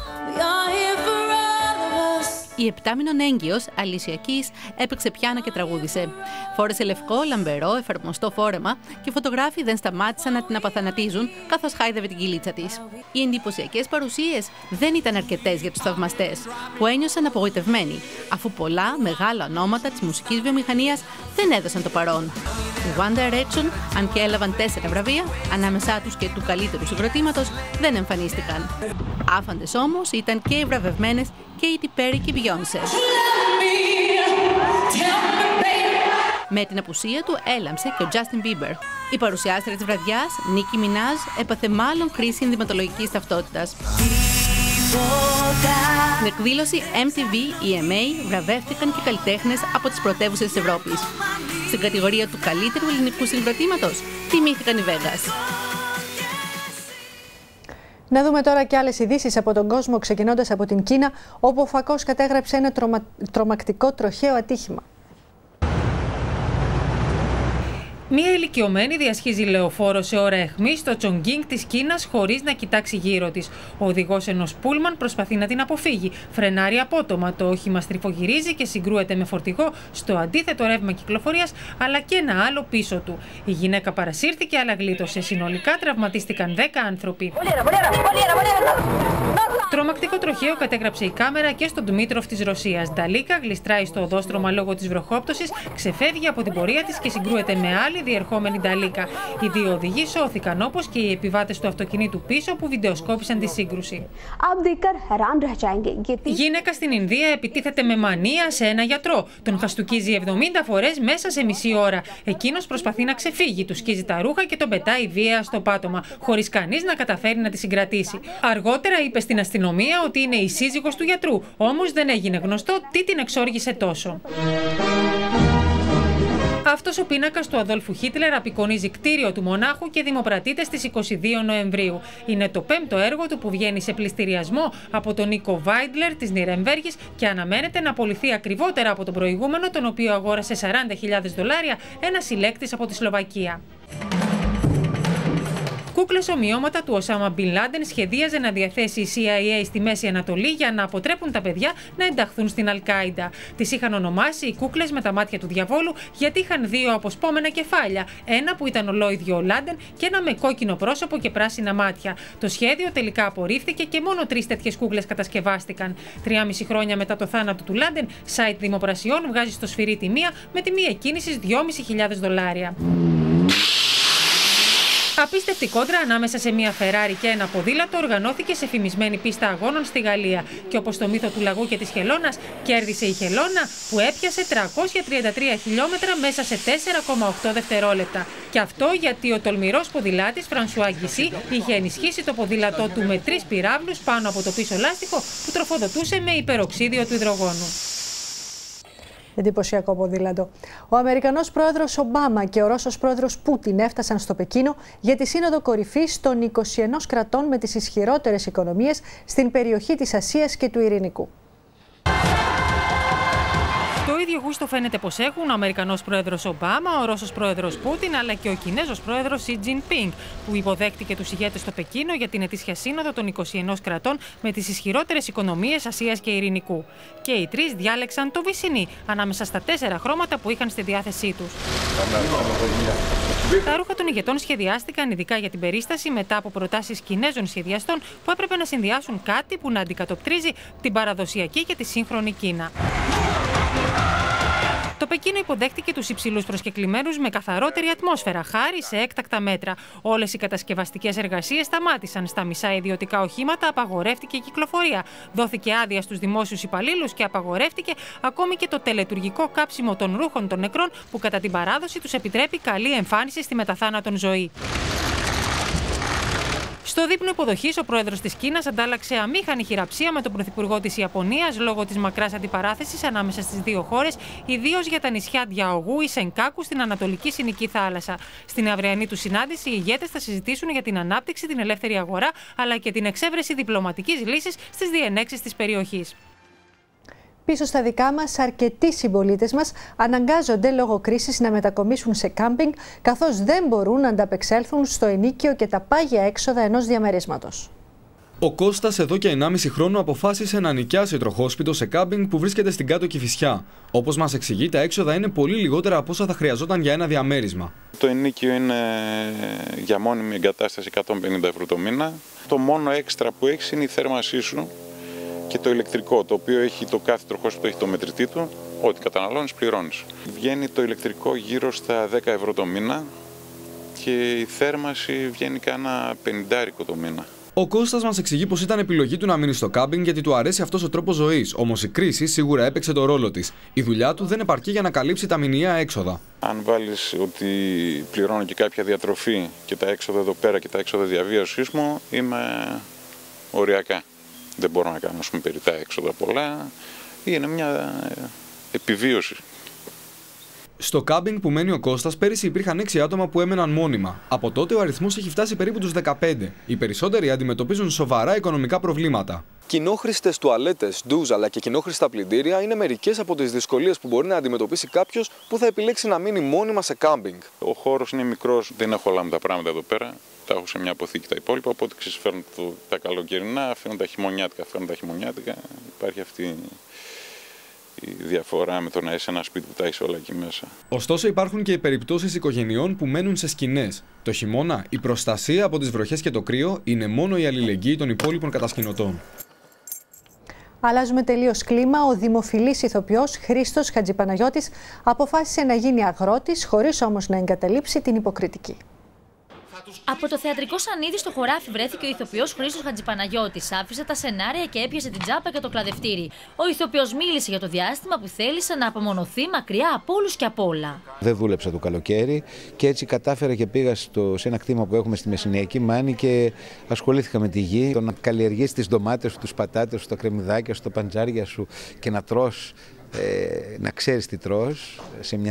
Η 7μηνων έγκυος, Αλίσια Κις, έπαιξε πιάνο και τραγούδισε. Φόρεσε λευκό, λαμπερό, εφαρμοστό φόρεμα και οι φωτογράφοι δεν σταμάτησαν να την απαθανατίζουν καθώς χάιδευε την κυλίτσα της. Οι εντυπωσιακές παρουσίες δεν ήταν αρκετές για τους θαυμαστές, που ένιωσαν απογοητευμένοι, αφού πολλά μεγάλα ονόματα της μουσικής βιομηχανίας δεν έδωσαν το παρόν. Οι One Direction, αν και έλαβαν 4 βραβεία, ανάμεσά τους και του καλύτερου συγκροτήματος, δεν εμφανίστηκαν. Άφαντες όμως ήταν και οι βραβευμένες Katy Perry και Beyoncé. Με την απουσία του έλαμψε και ο Justin Bieber. Η παρουσιάστρια της βραδιάς, Nicki Minaj, έπαθε μάλλον κρίση ενδυματολογικής ταυτότητας. Στην εκδήλωση MTV EMA βραβεύτηκαν και καλλιτέχνες από τις πρωτεύουσες της Ευρώπης. Στην κατηγορία του καλύτερου ελληνικού συγκροτήματος τιμήθηκαν οι Vegas. Να δούμε τώρα και άλλες ειδήσεις από τον κόσμο, ξεκινώντας από την Κίνα, όπου ο φακός κατέγραψε ένα τρομακτικό τροχαίο ατύχημα. Μία ηλικιωμένη διασχίζει λεωφόρο σε ώρα αιχμής στο Τσονγκίνγκ της Κίνας χωρίς να κοιτάξει γύρω της. Ο οδηγός ενός πούλμαν προσπαθεί να την αποφύγει. Φρενάρει απότομα. Το όχημα στριφογυρίζει και συγκρούεται με φορτηγό στο αντίθετο ρεύμα κυκλοφορίας, αλλά και ένα άλλο πίσω του. Η γυναίκα παρασύρθηκε αλλά γλίτωσε. Συνολικά τραυματίστηκαν 10 άνθρωποι. Τρομακτικό τροχαίο κατέγραψε η κάμερα και στον Δημήτροφ της Ρωσίας. Νταλίκα γλιστράει στο οδόστρωμα λόγω της βροχόπτωσης, ξεφεύγει από την πορεία της και συγκρούεται με άλλη διερχόμενη Νταλίκα. Οι 2 οδηγοί σώθηκαν, όπως και οι επιβάτες του αυτοκινήτου πίσω που βιντεοσκόπησαν τη σύγκρουση. Η γυναίκα στην Ινδία επιτίθεται με μανία σε ένα γιατρό. Τον χαστουκίζει 70 φορές μέσα σε μισή ώρα. Εκείνος προσπαθεί να ξεφύγει, του σκίζει τα ρούχα και τον πετάει βία στο πάτωμα, χωρίς κανείς να καταφέρει να τη συγκρατήσει. Αργότερα είπε στην αστυνομία ότι είναι η σύζυγος του γιατρού, όμως δεν έγινε γνωστό τι την εξόργησε τόσο. Αυτός ο πίνακας του Αδόλφου Χίτλερ απεικονίζει κτίριο του μονάχου και δημοπρατείται στις 22 Νοεμβρίου. Είναι το 5ο έργο του που βγαίνει σε πληστηριασμό από τον Νίκο Βάιντλερ της Νιρεμβέργης και αναμένεται να απολυθεί ακριβότερα από τον προηγούμενο, τον οποίο αγόρασε $40.000 ένας συλλέκτης από τη Σλοβακία. Κούκλες ομοιώματα του Οσάμα Μπιν Λάντεν σχεδίαζε να διαθέσει η CIA στη Μέση Ανατολή για να αποτρέπουν τα παιδιά να ενταχθούν στην Αλ-Κάιντα. Τις είχαν ονομάσει οι κούκλες με τα μάτια του διαβόλου γιατί είχαν 2 αποσπόμενα κεφάλια. Ένα που ήταν ολόιδιο ο Λάντεν και ένα με κόκκινο πρόσωπο και πράσινα μάτια. Το σχέδιο τελικά απορρίφθηκε και μόνο 3 τέτοιες κούκλες κατασκευάστηκαν. 3,5 χρόνια μετά το θάνατο του Λάντεν, site δημοπρασιών βγάζει στο σφυρί τη μία με τιμή εκκίνησης $2.500. Απίστευτη κόντρα ανάμεσα σε μια Φεράρι και ένα ποδήλατο οργανώθηκε σε φημισμένη πίστα αγώνων στη Γαλλία. Και όπως το μύθο του λαγού και της χελώνας, κέρδισε η χελώνα που έπιασε 333 χιλιόμετρα μέσα σε 4,8 δευτερόλεπτα. Και αυτό γιατί ο τολμηρός ποδηλάτης Φρανσουά Γκισί είχε ενισχύσει το ποδήλατό του με 3 πυράβλους πάνω από το πίσω λάστιχο που τροφοδοτούσε με υπεροξίδιο του υδρογόνου. Εντυπωσιακό ποδήλατο. Ο Αμερικανός πρόεδρος Ομπάμα και ο Ρώσος πρόεδρος Πούτιν έφτασαν στο Πεκίνο για τη σύνοδο κορυφής των 21 κρατών με τις ισχυρότερες οικονομίες στην περιοχή της Ασίας και του Ειρηνικού. Το ίδιο γούστο φαίνεται πως έχουν ο Αμερικανός πρόεδρος Ομπάμα, ο Ρώσος πρόεδρος Πούτιν αλλά και ο Κινέζος πρόεδρος Σι Τζινπίνγκ, που υποδέχτηκε τους ηγέτες στο Πεκίνο για την ετήσια σύνοδο των 21 κρατών με τις ισχυρότερες οικονομίες Ασίας και Ειρηνικού. Και οι τρεις διάλεξαν το βυσσινί ανάμεσα στα 4 χρώματα που είχαν στη διάθεσή τους. Τα ρούχα των ηγετών σχεδιάστηκαν ειδικά για την περίσταση μετά από προτάσεις Κινέζων σχεδιαστών που έπρεπε να συνδυάσουν κάτι που να αντικατοπτρίζει την παραδοσιακή και τη σύγχρονη Κίνα. Το Πεκίνο υποδέχτηκε τους υψηλούς προσκεκλημένους με καθαρότερη ατμόσφαιρα, χάρη σε έκτακτα μέτρα. Όλες οι κατασκευαστικές εργασίες σταμάτησαν. Στα μισά ιδιωτικά οχήματα απαγορεύτηκε η κυκλοφορία. Δόθηκε άδεια στους δημόσιους υπαλλήλους και απαγορεύτηκε ακόμη και το τελετουργικό κάψιμο των ρούχων των νεκρών, που κατά την παράδοση τους επιτρέπει καλή εμφάνιση στη μεταθάνατον ζωή. Στο δείπνο υποδοχής, ο πρόεδρος της Κίνας αντάλλαξε αμήχανη χειραψία με τον πρωθυπουργό της Ιαπωνίας λόγω της μακράς αντιπαράθεσης ανάμεσα στις δύο χώρες, ιδίως για τα νησιά Διαογού ή Σενκάκου στην Ανατολική Συνική Θάλασσα. Στην αυριανή του συνάντηση, οι ηγέτες θα συζητήσουν για την ανάπτυξη, την ελεύθερη αγορά αλλά και την εξέβρεση διπλωματικής λύσης στις διενέξεις της περιοχής. Πίσω στα δικά μας, αρκετοί συμπολίτες μας αναγκάζονται λόγω κρίσης να μετακομίσουν σε κάμπινγκ, καθώς δεν μπορούν να ανταπεξέλθουν στο ενοίκιο και τα πάγια έξοδα ενός διαμερίσματος. Ο Κώστας εδώ και 1,5 χρόνο αποφάσισε να νοικιάσει τροχόσπιτο σε κάμπινγκ που βρίσκεται στην Κάτω Κηφισιά. Όπως μας εξηγεί, τα έξοδα είναι πολύ λιγότερα από όσα θα χρειαζόταν για ένα διαμέρισμα. Το ενοίκιο είναι για μόνιμη εγκατάσταση 150 ευρώ το μήνα. Το μόνο έξτρα που έχεις είναι η θέρμασή σου και το ηλεκτρικό, το οποίο έχει το κάθε τροχόσπιτο, έχει το μετρητή του, ό,τι καταναλώνεις πληρώνεις. Βγαίνει το ηλεκτρικό γύρω στα 10 ευρώ το μήνα και η θέρμαση βγαίνει κάνα 50 το μήνα. Ο Κώστας μας εξηγεί πως ήταν επιλογή του να μείνει στο κάμπινγκ γιατί του αρέσει αυτός ο τρόπος ζωής. Όμως η κρίση σίγουρα έπαιξε το ρόλο της. Η δουλειά του δεν επαρκεί για να καλύψει τα μηνιαία έξοδα. Αν βάλεις ότι πληρώνω και κάποια διατροφή και τα έξοδα εδώ πέρα και τα έξοδα διαβίωσής μου, είμαι οριακά. Δεν μπορώ να κάνω περιττά έξοδα πολλά. Είναι μια επιβίωση. Στο κάμπινγκ που μένει ο Κώστας, πέρυσι υπήρχαν 6 άτομα που έμεναν μόνιμα. Από τότε ο αριθμός έχει φτάσει περίπου τους 15. Οι περισσότεροι αντιμετωπίζουν σοβαρά οικονομικά προβλήματα. Κοινόχρηστες τουαλέτες, ντουζ αλλά και κοινόχρηστα πλυντήρια είναι μερικές από τις δυσκολίες που μπορεί να αντιμετωπίσει κάποιος που θα επιλέξει να μείνει μόνιμα σε κάμπινγκ. Ο χώρος είναι μικρός, δεν έχω όλα μου τα πράγματα εδώ πέρα. Τα έχω σε μια αποθήκη τα υπόλοιπα. Οπότε ξεσφέρνω τα καλοκαιρινά, φέρνω τα χειμωνιάτικα, Υπάρχει αυτή η διαφορά με το να είσαι ένα σπίτι που τα έχει όλα εκεί μέσα. Ωστόσο, υπάρχουν και οι περιπτώσεις οικογενειών που μένουν σε σκηνές. Το χειμώνα, η προστασία από τις βροχές και το κρύο είναι μόνο η αλληλεγγύη των υπόλοιπων κατασκηνωτών. Αλλάζουμε τελείως κλίμα. Ο δημοφιλής ηθοποιός Χρήστος Χατζηπαναγιώτης αποφάσισε να γίνει αγρότης, χωρίς όμως να εγκαταλείψει την υποκριτική. Από το θεατρικό σανίδι στο χωράφι βρέθηκε ο ηθοποιός Χρήστος Χατζηπαναγιώτης. Άφησε τα σενάρια και έπιασε την τσάπα και το κλαδευτήρι. Ο ηθοποιός μίλησε για το διάστημα που θέλησε να απομονωθεί μακριά από όλους και από όλα. Δεν δούλεψα το καλοκαίρι και έτσι κατάφερα και πήγα σε ένα κτήμα που έχουμε στη Μεσσηνιακή Μάνη και ασχολήθηκα με τη γη. Το να καλλιεργείς τις ντομάτες σου, τους πατάτες σου, τα κρεμμυδάκια σου, τα παντζάρια σου και να τρως. Να ξέρεις τι τρως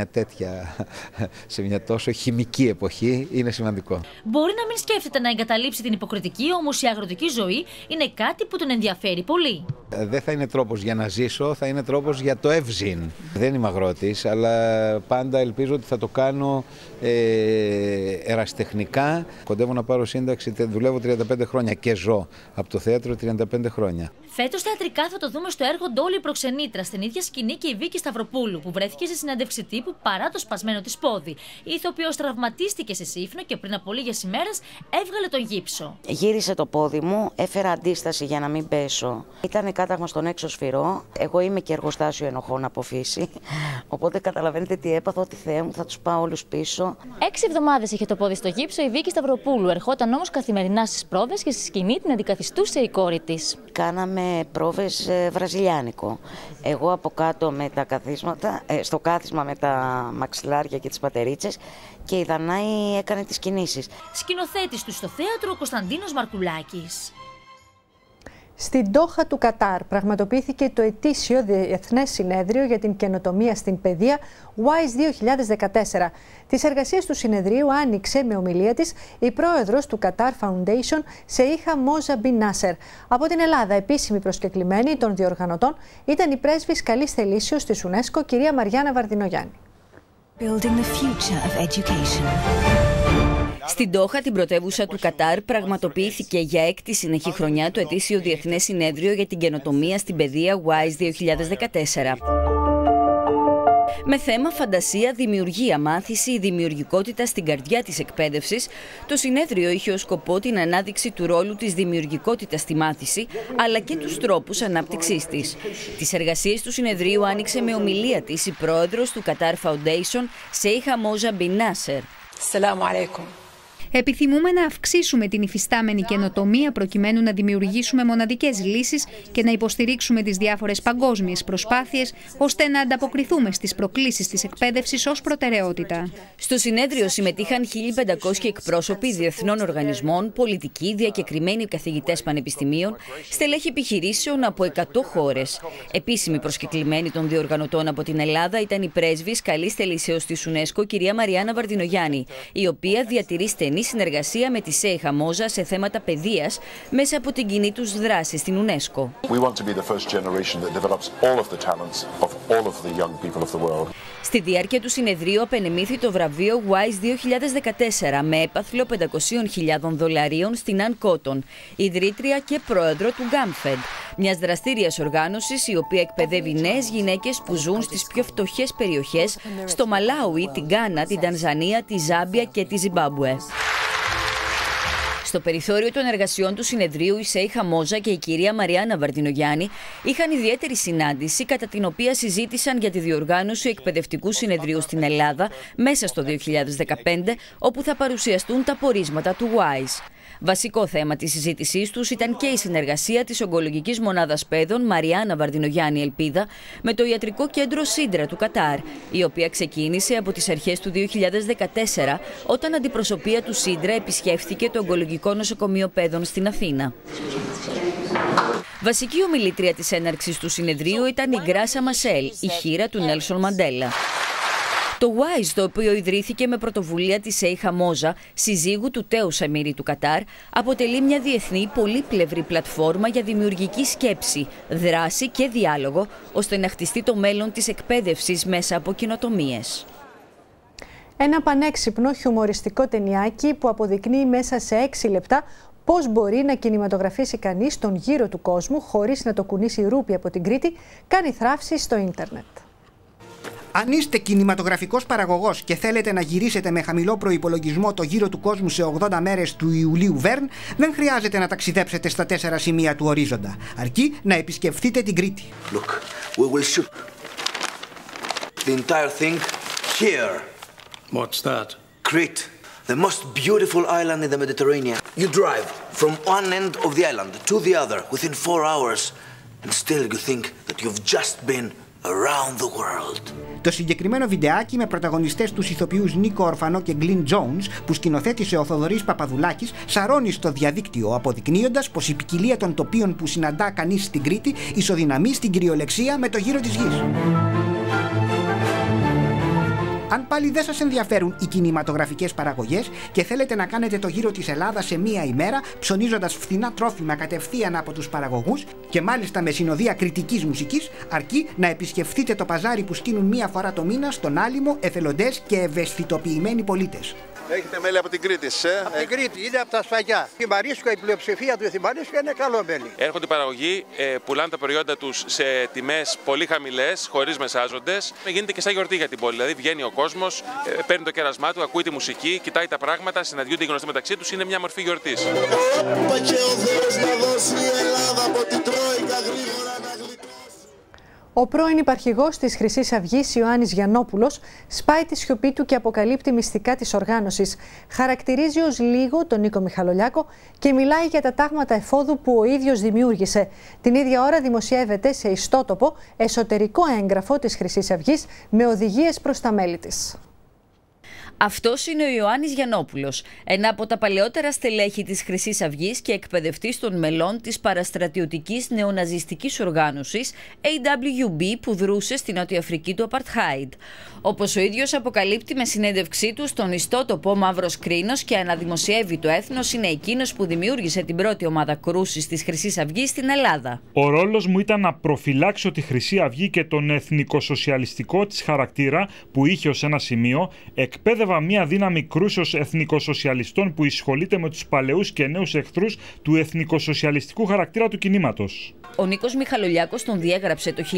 σε μια τόσο χημική εποχή είναι σημαντικό. Μπορεί να μην σκέφτεται να εγκαταλείψει την υποκριτική, όμως η αγροτική ζωή είναι κάτι που τον ενδιαφέρει πολύ. Δεν θα είναι τρόπος για να ζήσω, θα είναι τρόπος για το ευζήν. Δεν είμαι αγρότης, αλλά πάντα ελπίζω ότι θα το κάνω ερασιτεχνικά. Κοντεύω να πάρω σύνταξη, δουλεύω 35 χρόνια και ζω από το θέατρο 35 χρόνια. Φέτος θεατρικά θα το δούμε στο έργο Ντόλι Προξενήτρα, στην ίδια σκηνή σκηνή και η Βίκη Σταυροπούλου, που βρέθηκε σε συνέντευξη τύπου παρά το σπασμένο της πόδι. Η ηθοποιός τραυματίστηκε σε Σύφνο και πριν από λίγες ημέρες έβγαλε τον γύψο. Γύρισε το πόδι μου, έφερα αντίσταση για να μην πέσω. Ήταν κάταγμα στον έξω σφυρό. Εγώ είμαι και εργοστάσιο ενοχών από φύση. Οπότε καταλαβαίνετε τι έπαθα, ότι Θεέ μου θα τους πάω όλους πίσω. 6 εβδομάδες είχε το πόδι στο γύψο η Βίκη Σταυροπούλου. Ερχόταν όμως καθημερινά στις πρόβες και στη σκηνή την αντικαθιστούσε η κόρη της. Κάναμε πρόβες βραζιλιάνικο. Εγώ από κάτω με τα καθίσματα, στο κάθισμα με τα μαξιλάρια και τις πατερίτσες, και η Δανάη έκανε τις κινήσεις. Σκηνοθέτης του στο θέατρο ο Κωνσταντίνος Μαρκουλάκης. Στην Ντόχα του Κατάρ πραγματοποιήθηκε το ετήσιο Διεθνές Συνέδριο για την Καινοτομία στην Παιδεία WISE 2014. Τις εργασίες του συνεδρίου άνοιξε με ομιλία της η πρόεδρος του Qatar Foundation, Σεΐχα Μόζα Μπιν Νάσερ. Από την Ελλάδα, επίσημη προσκεκλημένη των διοργανωτών ήταν η πρέσβης καλής θελήσεως της UNESCO, κυρία Μαριάννα Βαρδινογιάννη. Στην Ντόχα, την πρωτεύουσα του Κατάρ, πραγματοποιήθηκε για 6η συνεχή χρονιά το ετήσιο Διεθνές Συνέδριο για την Καινοτομία στην Παιδεία WISE 2014. Με θέμα φαντασία, δημιουργία, μάθηση, δημιουργικότητα στην καρδιά της εκπαίδευσης, το συνέδριο είχε ως σκοπό την ανάδειξη του ρόλου της δημιουργικότητας στη μάθηση, αλλά και τους τρόπους ανάπτυξής της. Τις εργασίες του συνεδρίου άνοιξε με ομιλία της η πρόεδρος του Qatar Foundation, Σεΐχα Μόζα Μπιν Νάσερ. Επιθυμούμε να αυξήσουμε την υφιστάμενη καινοτομία προκειμένου να δημιουργήσουμε μοναδικές λύσεις και να υποστηρίξουμε τις διάφορες παγκόσμιες προσπάθειες ώστε να ανταποκριθούμε στις προκλήσεις της εκπαίδευσης ως προτεραιότητα. Στο συνέδριο συμμετείχαν 1.500 εκπρόσωποι διεθνών οργανισμών, πολιτικοί, διακεκριμένοι καθηγητές πανεπιστημίων, στελέχη επιχειρήσεων από 100 χώρες. Επίσημη προσκεκλημένη των διοργανωτών από την Ελλάδα ήταν η πρέσβης καλής θελήσεως της UNESCO, κυρία Μαριάννα Βαρδινογιάννη, η οποία διατηρεί στενή συνεργασία με τη Σεΐχα Μόζα σε θέματα παιδείας μέσα από την κοινή τους δράση στην UNESCO. Στη διάρκεια του συνεδρίου απενεμήθη το βραβείο WISE 2014 με έπαθλο $500.000 στην Αν Κότον, ιδρύτρια και πρόεδρο του GAMFED, μιας δραστήριας οργάνωσης η οποία εκπαιδεύει νέες γυναίκες που ζουν στις πιο φτωχές περιοχές, στο Μαλάουι, την Γκάνα, την Τανζανία, τη Ζάμπια και τη Ζιμπάμπουε. Στο περιθώριο των εργασιών του συνεδρίου, η Σεΐχα Μόζα και η κυρία Μαριάννα Βαρδινογιάννη είχαν ιδιαίτερη συνάντηση, κατά την οποία συζήτησαν για τη διοργάνωση εκπαιδευτικού συνεδρίου στην Ελλάδα μέσα στο 2015, όπου θα παρουσιαστούν τα πορίσματα του WISE. Βασικό θέμα της συζήτησής τους ήταν και η συνεργασία της Ογκολογικής Μονάδας Παιδών Μαριάννα Βαρδινογιάννη Ελπίδα με το Ιατρικό Κέντρο Σύντρα του Κατάρ, η οποία ξεκίνησε από τις αρχές του 2014, όταν αντιπροσωπεία του Σύντρα επισκέφθηκε το Ογκολογικό Νοσοκομείο Παιδών στην Αθήνα. Βασική ομιλήτρια της έναρξης του συνεδρίου ήταν η Γκράσα Μασέλ, η χήρα του Νέλσον Μαντέλα. Το WISE, το οποίο ιδρύθηκε με πρωτοβουλία της Σεΐχα Μόζα, συζύγου του τέους Εμμύρη του Κατάρ, αποτελεί μια διεθνή πολύπλευρη πλατφόρμα για δημιουργική σκέψη, δράση και διάλογο, ώστε να χτιστεί το μέλλον της εκπαίδευσης μέσα από καινοτομίες. Ένα πανέξυπνο χιουμοριστικό ταινιάκι που αποδεικνύει μέσα σε 6 λεπτά πώς μπορεί να κινηματογραφήσει κανείς τον γύρο του κόσμου χωρίς να το κουνήσει ρούπι από την Κρήτη, κάνει θράψη στο ίντερνετ. Αν είστε κινηματογραφικός παραγωγός και θέλετε να γυρίσετε με χαμηλό προϋπολογισμό το γύρο του κόσμου σε 80 μέρες του Ιουλίου Βέρν, δεν χρειάζεται να ταξιδέψετε στα 4 σημεία του ορίζοντα, αρκεί να επισκεφθείτε την Κρήτη. Look, we will shoot the entire thing here. What's that? Crete, the most beautiful island in the Mediterranean. You drive from one end of the island to the other within 4 hours, and still you think that you've just been around the world. Το συγκεκριμένο βιντεάκι με πρωταγωνιστές τους ηθοποιούς Νίκο Ορφανό και Γκλίν Τζόουνς, που σκηνοθέτησε ο Θοδωρής Παπαδουλάκης, σαρώνει στο διαδίκτυο, αποδεικνύοντας πως η ποικιλία των τοπίων που συναντά κανείς στην Κρήτη ισοδυναμεί στην κυριολεξία με το γύρο της γης. Αν πάλι δεν σας ενδιαφέρουν οι κινηματογραφικές παραγωγές και θέλετε να κάνετε το γύρο της Ελλάδας σε μία ημέρα, ψωνίζοντας φθηνά τρόφιμα κατευθείαν από τους παραγωγούς και μάλιστα με συνοδεία κριτικής μουσικής, αρκεί να επισκεφθείτε το παζάρι που στείνουν μία φορά το μήνα στον Άλυμο εθελοντές και ευαισθητοποιημένοι πολίτες. Έχετε μέλι από την Κρήτη, Από την Κρήτη, είναι από τα Σφαγιά. Η Μαρίσκα, η πλειοψηφία του Μαρίσκα είναι καλό μέλι. Έρχονται οι παραγωγοί, πουλάνε τα προϊόντα τους σε τιμές πολύ χαμηλές, χωρίς μεσάζοντες. Γίνεται και σαν γιορτή για την πόλη. Δηλαδή βγαίνει ο κόσμος, παίρνει το κέρασμά του, ακούει τη μουσική, κοιτάει τα πράγματα, συναντιούνται οι γνωστοί μεταξύ τους. Είναι μια μορφή γιορτής. Ο πρώην υπαρχηγός της Χρυσής Αυγής, Ιωάννης Γιαννόπουλος, σπάει τη σιωπή του και αποκαλύπτει μυστικά της οργάνωσης. Χαρακτηρίζει ως λίγο τον Νίκο Μιχαλολιάκο και μιλάει για τα τάγματα εφόδου που ο ίδιος δημιούργησε. Την ίδια ώρα δημοσιεύεται σε ιστότοπο εσωτερικό έγγραφο της Χρυσής Αυγής με οδηγίες προς τα μέλη της. Αυτός είναι ο Ιωάννης Γιαννόπουλος, ένα από τα παλαιότερα στελέχη της Χρυσής Αυγής και εκπαιδευτής των μελών της παραστρατιωτικής νεοναζιστικής οργάνωσης AWB που δρούσε στην Νότια Αφρική του Apartheid. Όπως ο ίδιος αποκαλύπτει με συνέντευξή του στον ιστότοπο Μαύρος Κρίνος και αναδημοσιεύει το έθνος, είναι εκείνος που δημιούργησε την πρώτη ομάδα κρούσης της Χρυσής Αυγής στην Ελλάδα. Ο ρόλος μου ήταν να προφυλάξω τη Χρυσή Αυγή και τον εθνικοσοσιαλιστικό της χαρακτήρα που είχε ως ένα σημείο, εκπαίδευα μια δύναμη κρούσεως εθνικοσοσιαλιστών που εισχολείται με τους παλαιούς και νέους εχθρούς του εθνικοσοσιαλιστικού χαρακτήρα του κινήματος. Ο Νίκος Μιχαλολιάκος τον διέγραψε το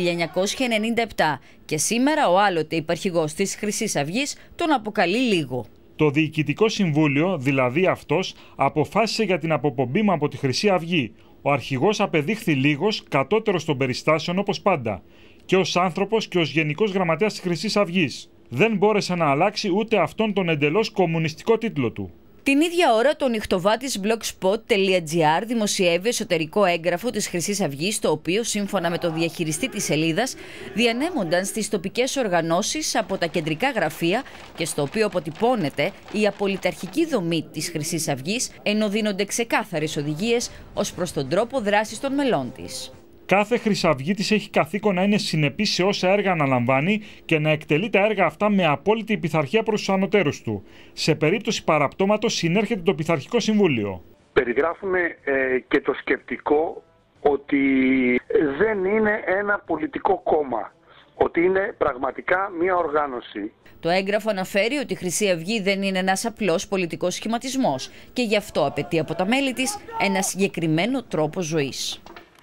1997 και σήμερα ο άλλοτε υπαρχηγός της Χρυσής Αυγής τον αποκαλεί λίγο. Το Διοικητικό Συμβούλιο, δηλαδή αυτός, αποφάσισε για την αποπομπή μου από τη Χρυσή Αυγή. Ο αρχηγός απεδείχθη λίγος, κατώτερος των περιστάσεων όπως πάντα, και ως άνθρωπος και ως Γενικός Γραμματέας της Χρυσής Αυγής. Δεν μπόρεσε να αλλάξει ούτε αυτόν τον εντελώς κομμουνιστικό τίτλο του. Την ίδια ώρα το νυχτοβάτης blogspot.gr δημοσιεύει εσωτερικό έγγραφο της Χρυσής Αυγής, το οποίο σύμφωνα με το διαχειριστή της σελίδας διανέμονταν στις τοπικές οργανώσεις από τα κεντρικά γραφεία και στο οποίο αποτυπώνεται η απολυταρχική δομή της Χρυσής Αυγής, ενώ δίνονται ξεκάθαρες οδηγίες ως προς τον τρόπο δράσης των μελών της. Κάθε χρυσαυγίτης έχει καθήκον να είναι συνεπής σε όσα έργα αναλαμβάνει και να εκτελεί τα έργα αυτά με απόλυτη πειθαρχία προς τους ανωτέρους του. Σε περίπτωση παραπτώματος συνέρχεται το Πειθαρχικό Συμβούλιο. Περιγράφουμε και το σκεπτικό ότι δεν είναι ένα πολιτικό κόμμα, ότι είναι πραγματικά μια οργάνωση. Το έγγραφο αναφέρει ότι η Χρυσή Αυγή δεν είναι ένας απλός πολιτικός σχηματισμός και γι' αυτό απαιτεί από τα μέλη της ένα συγκεκριμένο τρόπο ζωής.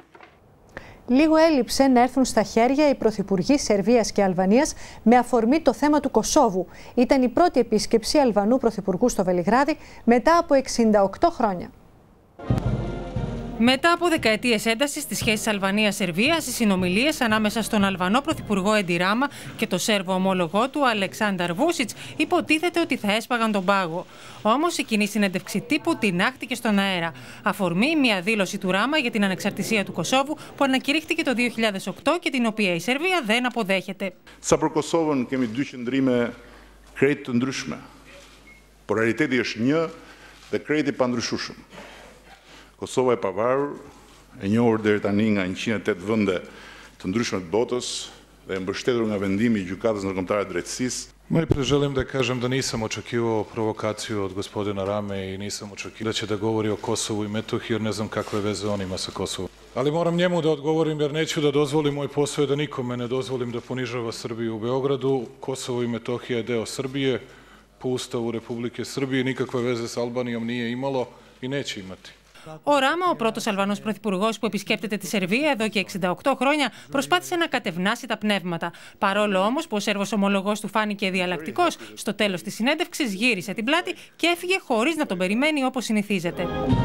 Λίγο έλειψε να έρθουν στα χέρια οι πρωθυπουργοί Σερβίας και Αλβανίας με αφορμή το θέμα του Κωσόβου. Ήταν η πρώτη επίσκεψη Αλβανού πρωθυπουργού στο Βελιγράδι μετά από 68 χρόνια. Μετά από δεκαετίες έντασης στις σχέσεις Αλβανίας-Σερβίας, οι συνομιλίες ανάμεσα στον Αλβανό πρωθυπουργό Έντι Ράμα και το Σέρβο ομόλογό του Αλεξάνταρ Βούσιτς υποτίθεται ότι θα έσπαγαν τον πάγο. Όμως η κοινή συνέντευξη τύπου τινάχτηκε στον αέρα. Αφορμή μια δήλωση του Ράμα για την ανεξαρτησία του Κωσόβου που ανακηρύχθηκε το 2008 και την οποία η Σερβία δεν αποδέχεται. Sa për Kosovën kemi dy qëndrime krejt të ndryshme. Por realiteti është një dhe krejt i pandryshueshëm. Kosova e pavarur, e njohur deri tani nga 108 vende të ndryshme të botës dhe e mbështetur nga vendimi i Gjykatës Ndërkombëtare të Drejtësisë. Najprije želim da kažem da nisam očekivao provokaciju od gospodina Rame i nisam očekivao da će da govori o Kosovu i Metohiji jer ne znam kakve veze on ima sa Kosovom. Ali moram njemu da odgovorim jer neću da dozvolim, moj posao je da nikome ne dozvolim da ponižava Srbiju u Beogradu. Kosovo i Metohija je deo Srbije, po Ustavu Republike Srbije, nikakve veze sa Albanijom nije imalo i neće imati. Ο Ράμα, ο πρώτος Αλβανός πρωθυπουργός που επισκέπτεται τη Σερβία εδώ και 68 χρόνια, προσπάθησε να κατευνάσει τα πνεύματα. Παρόλο όμως που ο Σέρβος ομολογός του φάνηκε διαλλακτικός, στο τέλος της συνέντευξης γύρισε την πλάτη και έφυγε χωρίς να τον περιμένει όπως συνηθίζεται.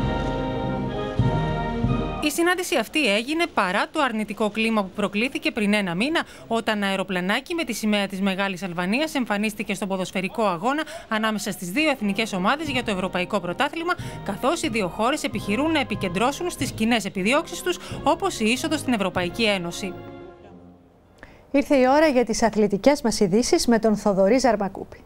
Η συνάντηση αυτή έγινε παρά το αρνητικό κλίμα που προκλήθηκε πριν ένα μήνα, όταν αεροπλανάκι με τη σημαία της Μεγάλης Αλβανίας εμφανίστηκε στον ποδοσφαιρικό αγώνα ανάμεσα στις δύο εθνικές ομάδες για το Ευρωπαϊκό Πρωτάθλημα, καθώς οι δύο χώρες επιχειρούν να επικεντρώσουν στις κοινές επιδιώξεις τους, όπως η είσοδος στην Ευρωπαϊκή Ένωση. Ήρθε η ώρα για τις αθλητικές μας ειδήσεις με τον Θοδωρή Ζαρμακούπη.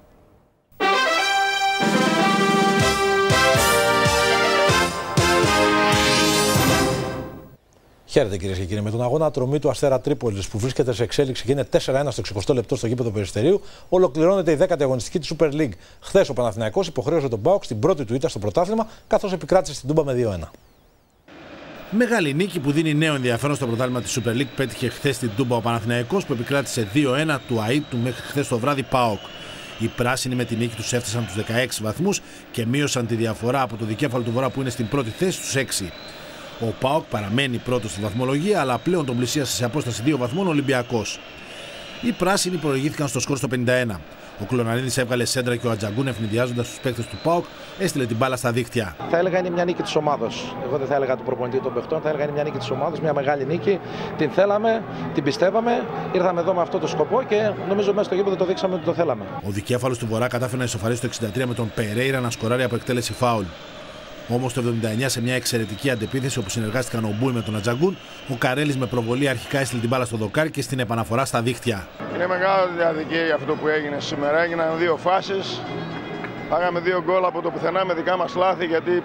Χαίρετε κυρίες και κύριοι. Με τον αγώνα ατρωμή του Αστέρα Τρίπολης που βρίσκεται σε εξέλιξη και είναι 4-1 στο 60 λεπτό στο γήπεδο Περιστερίου, ολοκληρώνεται η 10η αγωνιστική της Super League. Χθες ο Παναθηναϊκός υποχρέωσε τον ΠΑΟΚ στην πρώτη του ήττα στο πρωτάθλημα, καθώς επικράτησε στην Τούμπα με 2-1. Μεγάλη νίκη που δίνει νέο ενδιαφέρον στο πρωτάθλημα της Super League πέτυχε χθες στην Τούμπα ο Παναθηναϊκός που επικράτησε 2-1 του ΑΕΠ του μέχρι χθες το βράδυ ΠΑΟΚ. Οι πράσινοι με την νίκη τους έφτασαν τους 16 βαθμούς και μείωσαν τη διαφορά από το δικέφαλο του Βορρά που είναι στην πρώτη θέση στους 6. Ο ΠΑΟΚ παραμένει πρώτος στη βαθμολογία, αλλά πλέον τον πλησίασε σε απόσταση 2 βαθμών ο Ολυμπιακός. Οι πράσινοι προηγήθηκαν στο σκορ στο 51. Ο Κλωναρίδης έβγαλε σέντρα και ο Ατζαγκούν, ευνηδιάζοντας τους παίκτες του ΠΑΟΚ, έστειλε την μπάλα στα δίχτυα. Θα έλεγα είναι μια νίκη της ομάδας. Εγώ δεν θα έλεγα του προπονητή των παιχτών, θα έλεγα είναι μια νίκη της ομάδας, μια μεγάλη νίκη. Την θέλαμε, την πιστεύαμε, ήρθαμε εδώ με αυτό το σκοπό και νομίζω μέσα στο γήπεδο το δείξαμε ότι το θέλαμε. Ο δικέφαλος του Βορρά κατάφερε να ισοφαρίσει το 63 με τον Περέιρα να σκοράρει από εκτέλεση φάουλ. Όμως το 79 σε μια εξαιρετική αντεπίθεση όπου συνεργάστηκαν ο Μπούι με τον Ατζαγκούν, ο Καρέλης με προβολή αρχικά έστειλε την μπάλα στο δοκάρι και στην επαναφορά στα δίχτυα. Είναι μεγάλη αδικία αυτό που έγινε σήμερα. Έγιναν 2 φάσεις. Πάγαμε 2 γκολ από το πουθενά με δικά μας λάθη γιατί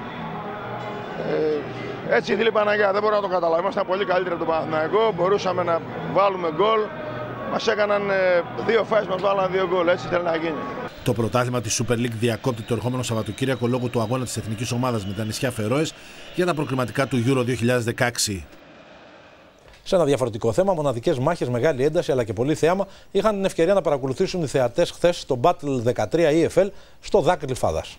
έτσι ήθελε η Παναγιά. Δεν μπορώ να το καταλάβω. Ήμασταν πολύ καλύτεροι από τον Παναθηναϊκό. Μπορούσαμε να βάλουμε γκολ. Μας έκαναν 2 φάσεις, μας βάλαν 2 γκολ. Έτσι ήθελε να γίνει. Το πρωτάθλημα της Super League διακόπτει το ερχόμενο Σαββατοκύριακο λόγω του αγώνα της εθνικής ομάδας με τα νησιά Φερόες για τα προκριματικά του Euro 2016. Σε ένα διαφορετικό θέμα, μοναδικές μάχες, μεγάλη ένταση αλλά και πολύ θέαμα είχαν την ευκαιρία να παρακολουθήσουν οι θεατές χθες στο Battle 13 EFL στο ΔΑΚ Γλυφάδας.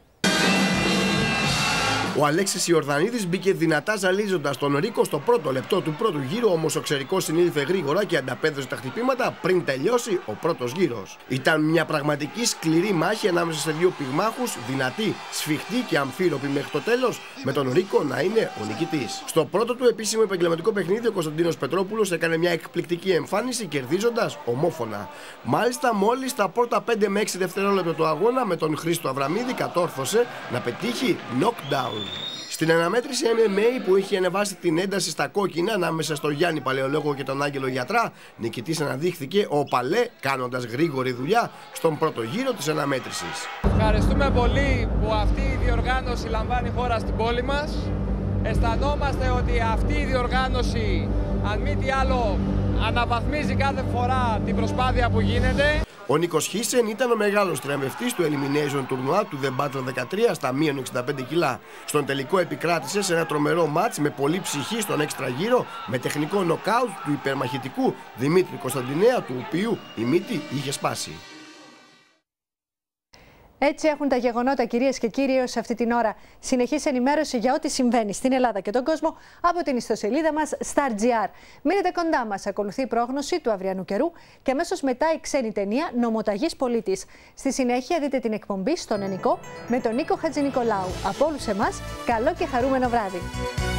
Ο Αλέξης Ιορδανίδης μπήκε δυνατά ζαλίζοντας τον Ρίκο στο πρώτο λεπτό του πρώτου γύρου, όμως ο Ξερικός συνήλθε γρήγορα και ανταπέδωσε τα χτυπήματα πριν τελειώσει ο πρώτος γύρος. Ήταν μια πραγματική σκληρή μάχη ανάμεσα σε 2 πυγμάχους, δυνατή, σφιχτή και αμφίροπη μέχρι το τέλος, με τον Ρίκο να είναι ο νικητής. Στο πρώτο του επίσημο επαγγελματικό παιχνίδι, ο Κωνσταντίνος Πετρόπουλος έκανε μια εκπληκτική εμφάνιση κερδίζοντας ομόφωνα. Μάλιστα, μόλις τα πρώτα 5 με 6 δευτερόλεπτα του αγώνα με τον Χρήστο Αβραμίδη κατόρθωσε να πετύχει knockdown. Στην αναμέτρηση MMA που είχε ανεβάσει την ένταση στα κόκκινα ανάμεσα στον Γιάννη Παλαιολόγο και τον Άγγελο Γιατρά, νικητής αναδείχθηκε ο Παλέ κάνοντας γρήγορη δουλειά στον πρώτο γύρο της αναμέτρησης. Ευχαριστούμε πολύ που αυτή η διοργάνωση λαμβάνει χώρα στην πόλη μας. Αισθανόμαστε ότι αυτή η διοργάνωση, αν μη τι άλλο, αναβαθμίζει κάθε φορά την προσπάθεια που γίνεται. Ο Νίκος Χίσεν ήταν ο μεγάλος τριαμβευτής του Elimination τουρνουά του The Battle 13 στα μείον 65 κιλά. Στον τελικό επικράτησε σε ένα τρομερό μάτς με πολλή ψυχή στον έξτρα γύρο με τεχνικό νοκάουτ του υπερμαχητικού Δημήτρη Κωνσταντινέα, του οποίου η μύτη είχε σπάσει. Έτσι έχουν τα γεγονότα, κυρίες και κύριοι, ως αυτή την ώρα. Συνεχής ενημέρωση για ό,τι συμβαίνει στην Ελλάδα και τον κόσμο από την ιστοσελίδα μας Star.gr. Μείνετε κοντά μας, ακολουθεί η πρόγνωση του αυριανού καιρού και αμέσως μετά η ξένη ταινία Νομοταγής Πολίτης. Στη συνέχεια δείτε την εκπομπή στον Ενικό με τον Νίκο Χατζηνικολάου. Από όλους εμάς, καλό και χαρούμενο βράδυ.